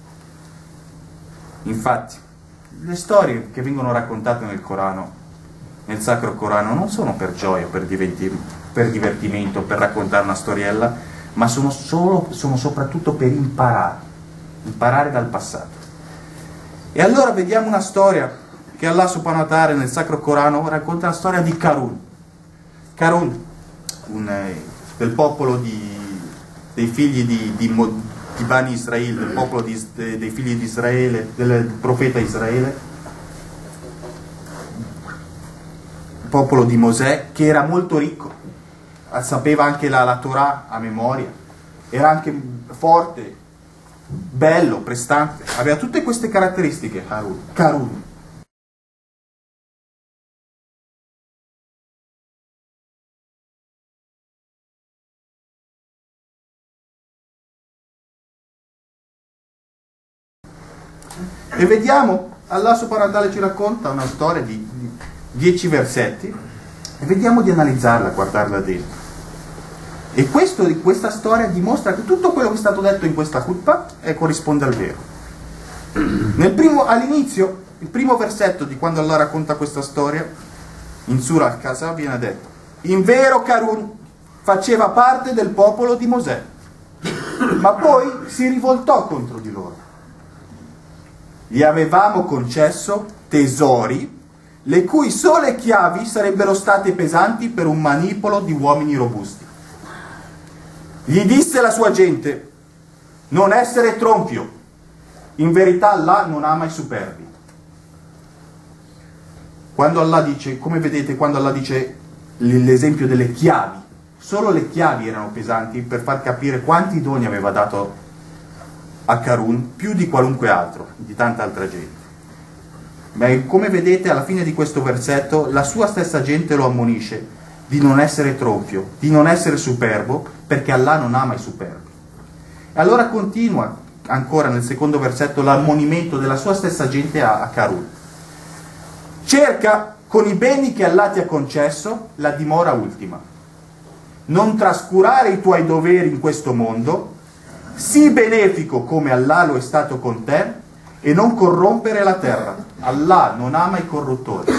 Infatti, le storie che vengono raccontate nel Corano, nel Sacro Corano, non sono per gioia, per divertimento, per raccontare una storiella, ma sono soprattutto per imparare dal passato. E allora vediamo una storia che Allah subhanahu wa ta'ala nel Sacro Corano racconta la storia di Qarun. Qarun, del popolo dei figli di Bani Israele, del popolo dei figli di Israele, del profeta Israele, il popolo di Mosè, che era molto ricco, sapeva anche la Torah a memoria, era anche forte, bello, prestante, aveva tutte queste caratteristiche Qarun. E vediamo, Allah subhanahu wa ta'ala ci racconta una storia di 10 versetti e vediamo di analizzarla, guardarla dentro. E questa storia dimostra che tutto quello che è stato detto in questa khutbah corrisponde al vero. All'inizio, il primo versetto di quando Allah racconta questa storia, in Surah Al-Kahf viene detto: in vero Qarun faceva parte del popolo di Mosè, ma poi si rivoltò contro di loro. Gli avevamo concesso tesori le cui sole chiavi sarebbero state pesanti per un manipolo di uomini robusti. Gli disse la sua gente: non essere tronfio, in verità Allah non ama i superbi. Quando Allah dice, come vedete, quando Allah dice l'esempio delle chiavi, solo le chiavi erano pesanti per far capire quanti doni aveva dato a Qarun, più di qualunque altro, di tanta altra gente. Ma come vedete alla fine di questo versetto la sua stessa gente lo ammonisce di non essere tronfio, di non essere superbo, perché Allah non ama i superbi. E allora continua ancora nel secondo versetto l'ammonimento della sua stessa gente a Qarun. Cerca con i beni che Allah ti ha concesso la dimora ultima. Non trascurare i tuoi doveri in questo mondo, sii benefico come Allah lo è stato con te e non corrompere la terra. Allah non ama i corruttori.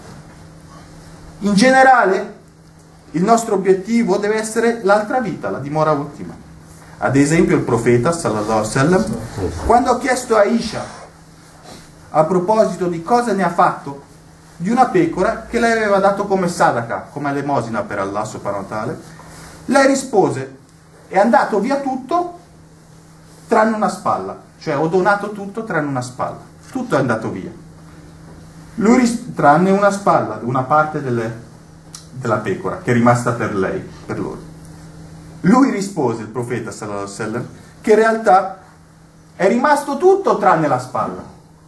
In generale, il nostro obiettivo deve essere l'altra vita, la dimora ultima. Ad esempio il profeta, sallallahu alaihi wasallam, quando ha chiesto a Aisha a proposito di cosa ne ha fatto di una pecora che lei aveva dato come sadaka, come elemosina per Allah subhanahu wa ta'ala, lei rispose: è andato via tutto tranne una spalla, cioè ho donato tutto tranne una spalla, tutto è andato via. Lui tranne una spalla, una parte della pecora che è rimasta per lei, per loro. Lui rispose, il profeta sallallahu alaihi wasallam, che in realtà è rimasto tutto tranne la spalla.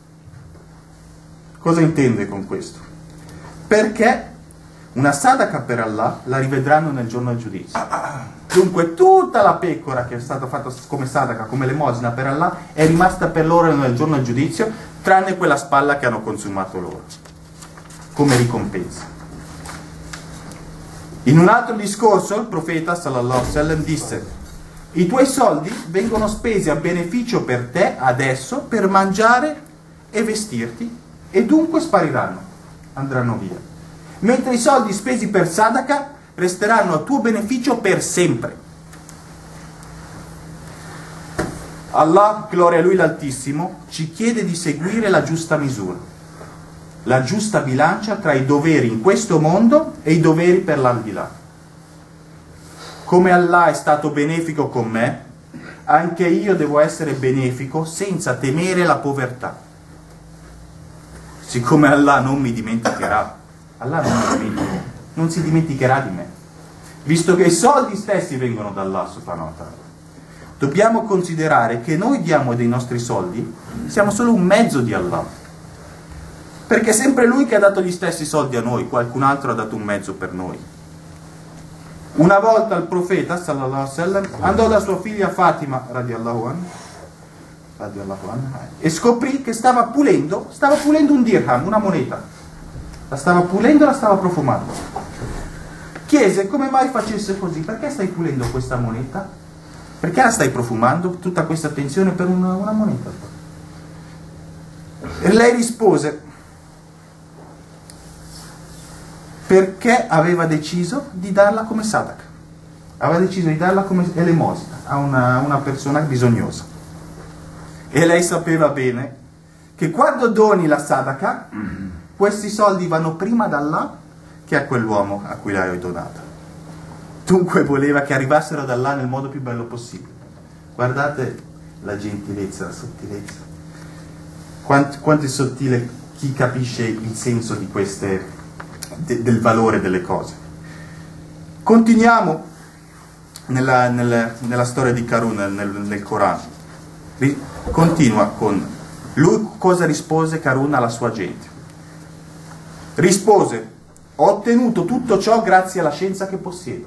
Cosa intende con questo? Perché una sadaqa per Allah la rivedranno nel giorno del giudizio. Dunque tutta la pecora che è stata fatta come sadaqa, come elemosina per Allah, è rimasta per loro nel giorno del giudizio, tranne quella spalla che hanno consumato loro, come ricompensa. In un altro discorso il profeta sallallahu alaihi wasallam disse: i tuoi soldi vengono spesi a beneficio per te adesso per mangiare e vestirti, e dunque spariranno, andranno via. Mentre i soldi spesi per sadaqa resteranno a tuo beneficio per sempre. Allah, gloria a Lui l'Altissimo, ci chiede di seguire la giusta misura, la giusta bilancia tra i doveri in questo mondo e i doveri per l'aldilà. Come Allah è stato benefico con me, anche io devo essere benefico senza temere la povertà. Siccome Allah non mi dimenticherà, non si dimenticherà di me, visto che i soldi stessi vengono da Allah subhanahu wa ta'ala. Dobbiamo considerare che noi diamo dei nostri soldi, siamo solo un mezzo di Allah, perché è sempre Lui che ha dato gli stessi soldi a noi, qualcun altro ha dato un mezzo per noi. Una volta il profeta sallallahu alaihi wasallam andò da sua figlia Fatima radiallahu anha e scoprì che stava pulendo un dirham, una moneta. La stava pulendo e la stava profumando. Chiese come mai facesse così. Perché stai pulendo questa moneta? Perché la stai profumando? Tutta questa attenzione per una moneta. E lei rispose: perché aveva deciso di darla come sadaqa, aveva deciso di darla come elemosina a una persona bisognosa. E lei sapeva bene che quando doni la sadaqa, questi soldi vanno prima da Allah che a quell'uomo a cui l'hai donata. Dunque voleva che arrivassero da Allah nel modo più bello possibile. Guardate la gentilezza, la sottilezza. Quanto è sottile chi capisce il senso di queste, del valore delle cose. Continuiamo nella storia di Qarun nel Corano. Continua con lui. Cosa rispose Qarun alla sua gente? Rispose: ho ottenuto tutto ciò grazie alla scienza che possiedo.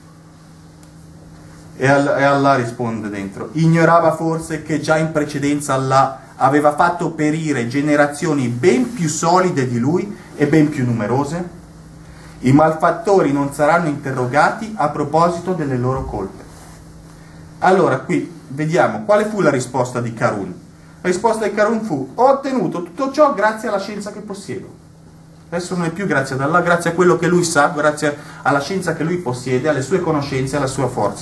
E Allah risponde dentro: ignorava forse che già in precedenza Allah aveva fatto perire generazioni ben più solide di lui e ben più numerose? I malfattori non saranno interrogati a proposito delle loro colpe. Allora qui vediamo quale fu la risposta di Qarun. La risposta di Qarun fu: ho ottenuto tutto ciò grazie alla scienza che possiedo. Adesso non è più grazie ad Allah, grazie a quello che lui sa, grazie alla scienza che lui possiede, alle sue conoscenze, alla sua forza.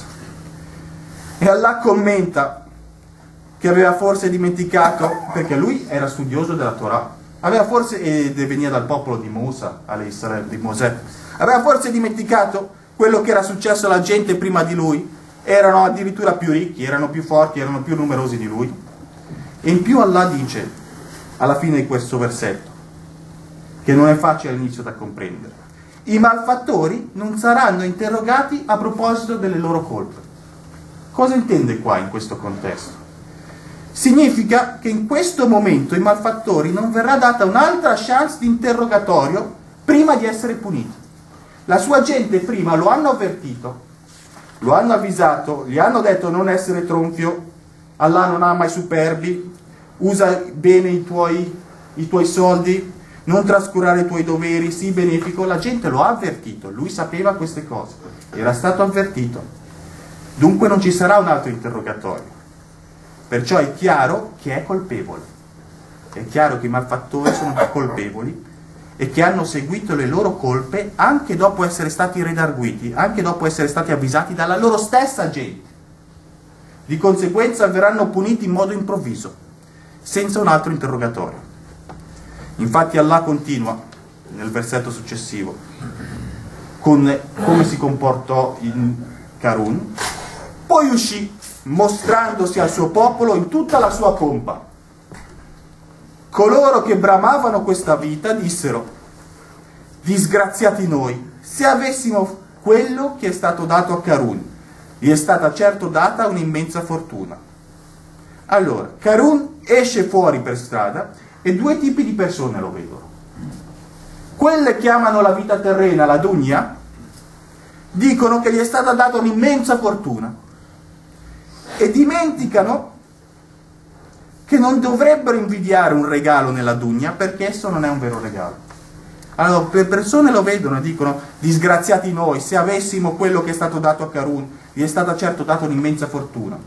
E Allah commenta che aveva forse dimenticato, perché lui era studioso della Torah, aveva forse, e veniva dal popolo di Musa, di Mosè, aveva forse dimenticato quello che era successo alla gente prima di lui. Erano addirittura più ricchi, erano più forti, erano più numerosi di lui. E in più Allah dice, alla fine di questo versetto, che non è facile all'inizio da comprendere: i malfattori non saranno interrogati a proposito delle loro colpe. Cosa intende qua in questo contesto? Significa che in questo momento ai malfattori non verrà data un'altra chance di interrogatorio prima di essere puniti. La sua gente prima lo hanno avvertito, lo hanno avvisato, gli hanno detto non essere tronfio, Allah non ama i superbi, usa bene i tuoi soldi, non trascurare i tuoi doveri, sii benefico. La gente lo ha avvertito, lui sapeva queste cose, era stato avvertito. Dunque non ci sarà un altro interrogatorio. Perciò è chiaro che è colpevole. È chiaro che i malfattori sono colpevoli e che hanno seguito le loro colpe anche dopo essere stati redarguiti, anche dopo essere stati avvisati dalla loro stessa gente. Di conseguenza verranno puniti in modo improvviso, senza un altro interrogatorio. Infatti Allah continua nel versetto successivo con come si comportò in Qarun. Poi uscì mostrandosi al suo popolo in tutta la sua pompa. Coloro che bramavano questa vita dissero: disgraziati noi, se avessimo quello che è stato dato a Carun, gli è stata certo data un'immensa fortuna. Allora, Carun esce fuori per strada e due tipi di persone lo vedono. Quelle che amano la vita terrena, la dunya, dicono che gli è stata data un'immensa fortuna e dimenticano che non dovrebbero invidiare un regalo nella dunya, perché esso non è un vero regalo. Allora, le persone lo vedono e dicono: disgraziati noi, se avessimo quello che è stato dato a Carun, gli è stata certo data un'immensa fortuna.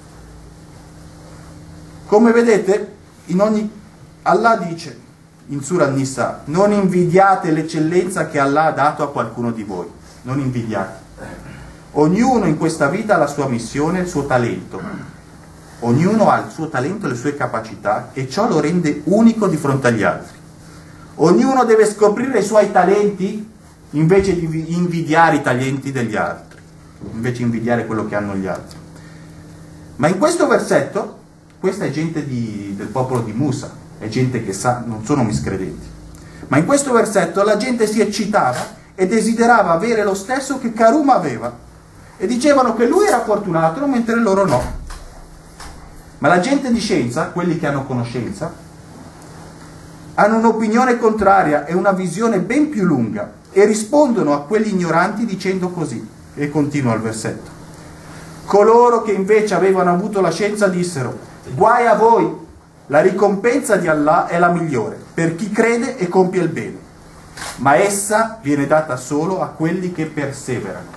Come vedete, Allah dice in Sura An-Nisa: non invidiate l'eccellenza che Allah ha dato a qualcuno di voi, non invidiate. Ognuno in questa vita ha la sua missione, il suo talento. Ognuno ha il suo talento e le sue capacità, e ciò lo rende unico di fronte agli altri. Ognuno deve scoprire i suoi talenti invece di invidiare i talenti degli altri, invece di invidiare quello che hanno gli altri. Ma in questo versetto, questa è gente del popolo di Musa, è gente che sa, non sono miscredenti. Ma in questo versetto la gente si eccitava e desiderava avere lo stesso che Carun aveva, e dicevano che lui era fortunato mentre loro no. Ma la gente di scienza, quelli che hanno conoscenza, hanno un'opinione contraria e una visione ben più lunga, e rispondono a quelli ignoranti dicendo così, e continua il versetto: coloro che invece avevano avuto la scienza dissero: guai a voi, la ricompensa di Allah è la migliore per chi crede e compie il bene, ma essa viene data solo a quelli che perseverano.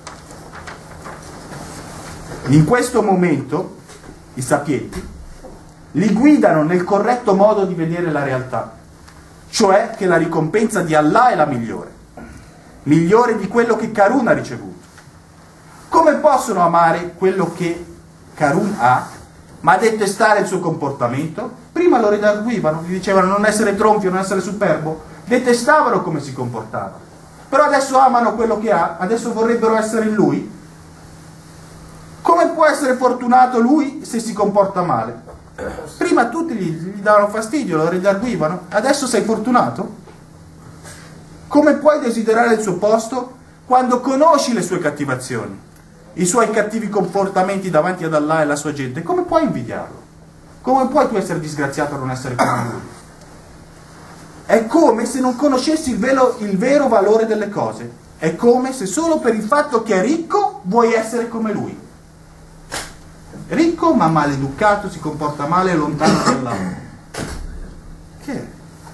In questo momento i sapienti li guidano nel corretto modo di vedere la realtà, cioè che la ricompensa di Allah è la migliore di quello che Carun ha ricevuto. Come possono amare quello che Carun ha, ma detestare il suo comportamento? Prima lo redarguivano, gli dicevano non essere tronfio, non essere superbo, detestavano come si comportava, però adesso amano quello che ha, adesso vorrebbero essere in lui. Come può essere fortunato lui se si comporta male? Prima tutti gli davano fastidio, lo redarguivano, adesso sei fortunato? Come puoi desiderare il suo posto quando conosci le sue cattivazioni, i suoi cattivi comportamenti davanti ad Allah e alla sua gente? Come puoi invidiarlo? Come puoi tu essere disgraziato a non essere come lui? È come se non conoscessi il vero valore delle cose. È come se solo per il fatto che è ricco vuoi essere come lui. Ricco ma maleducato, si comporta male, lontano da Allah. Che è?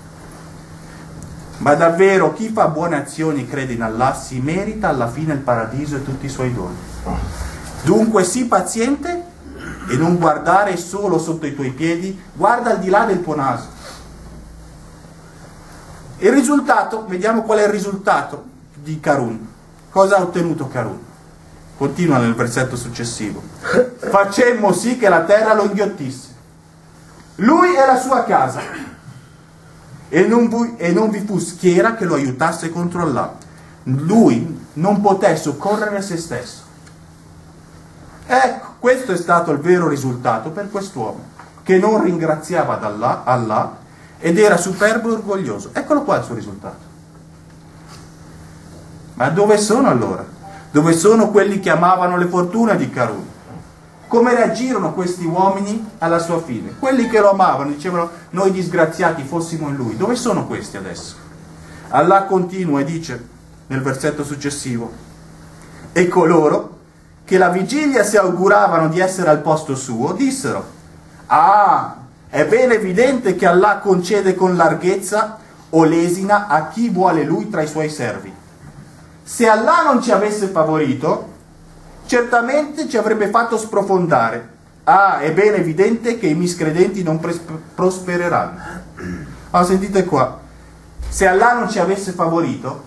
Ma davvero chi fa buone azioni e crede in Allah si merita alla fine il paradiso e tutti i suoi doni. Dunque sii paziente e non guardare solo sotto i tuoi piedi, guarda al di là del tuo naso. Il risultato, vediamo qual è il risultato di Carun. Cosa ha ottenuto Carun? Continua nel versetto successivo: facemmo sì che la terra lo inghiottisse, lui e la sua casa, e non vi fu schiera che lo aiutasse contro Allah. Lui non poté soccorrere se stesso. Ecco, questo è stato il vero risultato per quest'uomo, che non ringraziava Allah ed era superbo e orgoglioso. Eccolo qua il suo risultato. Ma dove sono allora? Dove sono quelli che amavano le fortune di Carun? Come reagirono questi uomini alla sua fine? Quelli che lo amavano dicevano: noi disgraziati fossimo in lui. Dove sono questi adesso? Allah continua e dice nel versetto successivo: e coloro che la vigilia si auguravano di essere al posto suo dissero: ah, è ben evidente che Allah concede con larghezza o lesina a chi vuole lui tra i suoi servi. Se Allah non ci avesse favorito, certamente ci avrebbe fatto sprofondare. Ah, è ben evidente che i miscredenti non prospereranno. Ah, sentite qua. Se Allah non ci avesse favorito,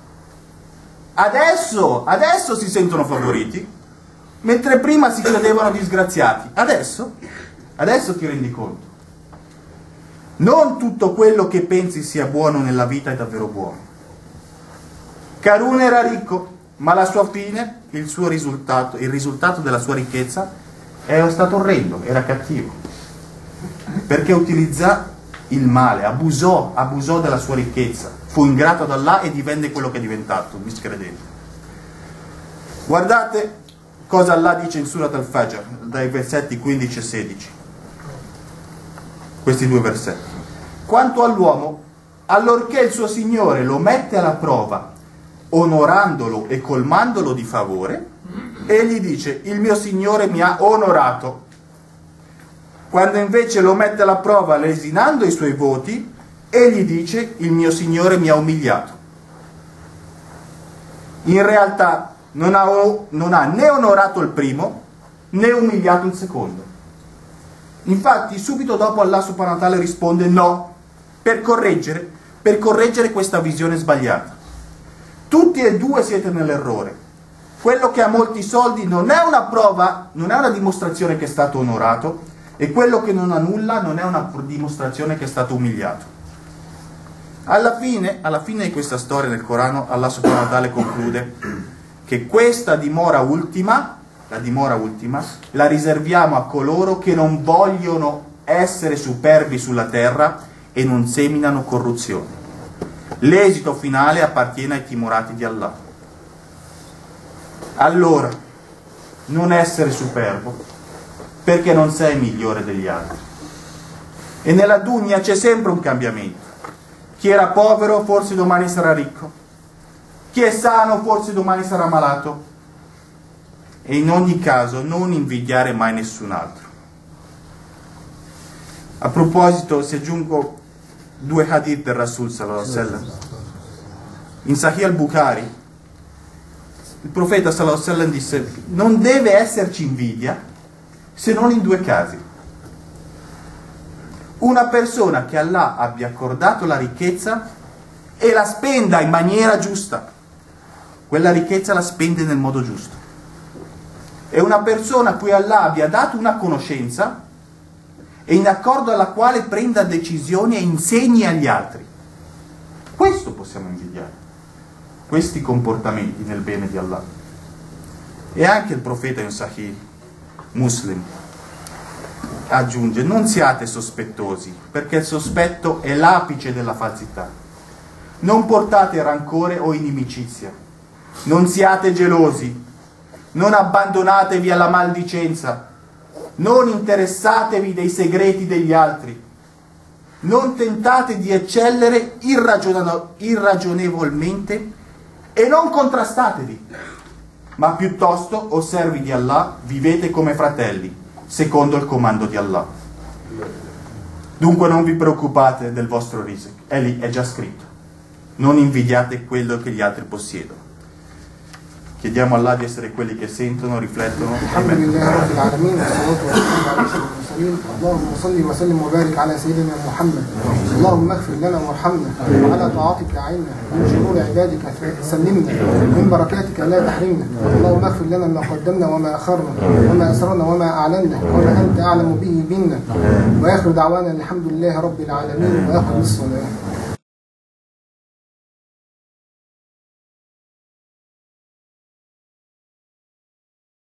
adesso si sentono favoriti, mentre prima si credevano disgraziati. Adesso ti rendi conto. Non tutto quello che pensi sia buono nella vita è davvero buono. Carun era ricco, ma la sua fine, il risultato della sua ricchezza, Era stato orrendo, era cattivo, perché utilizzò il male, abusò della sua ricchezza, fu ingrato ad Allah e divenne quello che è diventato, un miscredente. Guardate cosa Allah dice in Surat al-Fajr, dai versetti 15 e 16, questi due versetti. Quanto all'uomo, allorché il suo Signore lo mette alla prova, onorandolo e colmandolo di favore, egli dice: il mio Signore mi ha onorato. Quando invece lo mette alla prova lesinando i suoi voti, egli dice: il mio Signore mi ha umiliato. In realtà non ha né onorato il primo né umiliato il secondo. Infatti subito dopo Allah subhanahu wa ta'ala risponde no, per correggere questa visione sbagliata. Tutti e due siete nell'errore. Quello che ha molti soldi non è una prova, non è una dimostrazione che è stato onorato, e quello che non ha nulla non è una dimostrazione che è stato umiliato. Alla fine di questa storia nel Corano, Allah subhanahu wa ta'ala conclude che questa dimora ultima, la riserviamo a coloro che non vogliono essere superbi sulla terra e non seminano corruzione. L'esito finale appartiene ai timorati di Allah. Allora, non essere superbo, perché non sei migliore degli altri. E nella dunya c'è sempre un cambiamento. Chi era povero forse domani sarà ricco. Chi è sano forse domani sarà malato. E in ogni caso non invidiare mai nessun altro. A proposito, se aggiungo due hadith del Rasul sallallahu alaihi wasallam. In Sahih al-Bukhari il profeta sallallahu alaihi wasallam disse: non deve esserci invidia se non in due casi. Una persona che Allah abbia accordato la ricchezza e la spenda in maniera giusta, quella ricchezza la spende nel modo giusto. E una persona a cui Allah abbia dato una conoscenza e in accordo alla quale prenda decisioni e insegni agli altri. Questo possiamo invidiare, questi comportamenti nel bene di Allah. E anche il profeta in Sahih Muslim aggiunge: non siate sospettosi, perché il sospetto è l'apice della falsità. Non portate rancore o inimicizia, non siate gelosi, non abbandonatevi alla maldicenza, non interessatevi dei segreti degli altri, non tentate di eccellere irragionevolmente e non contrastatevi, ma piuttosto o servi di Allah, vivete come fratelli, secondo il comando di Allah. Dunque non vi preoccupate del vostro rizq, è lì, è già scritto. Non invidiate quello che gli altri possiedono. Chiediamo a Allah di essere quelli che sentono, riflettono.
اللهم صل وسلم وبارك على سيدنا محمد. اللهم اغفر لنا وارحمنا وعلى طاعتك أعنا من شرور عبادك سلمنا من بركاتك لا تحرمنا. اللهم اغفر لنا ما قدمنا وما أخرنا وما أسررنا وما أعلنا وما أنت أعلم به منا. وآخر دعوانا الحمد لله رب العالمين وآخر الصلاة.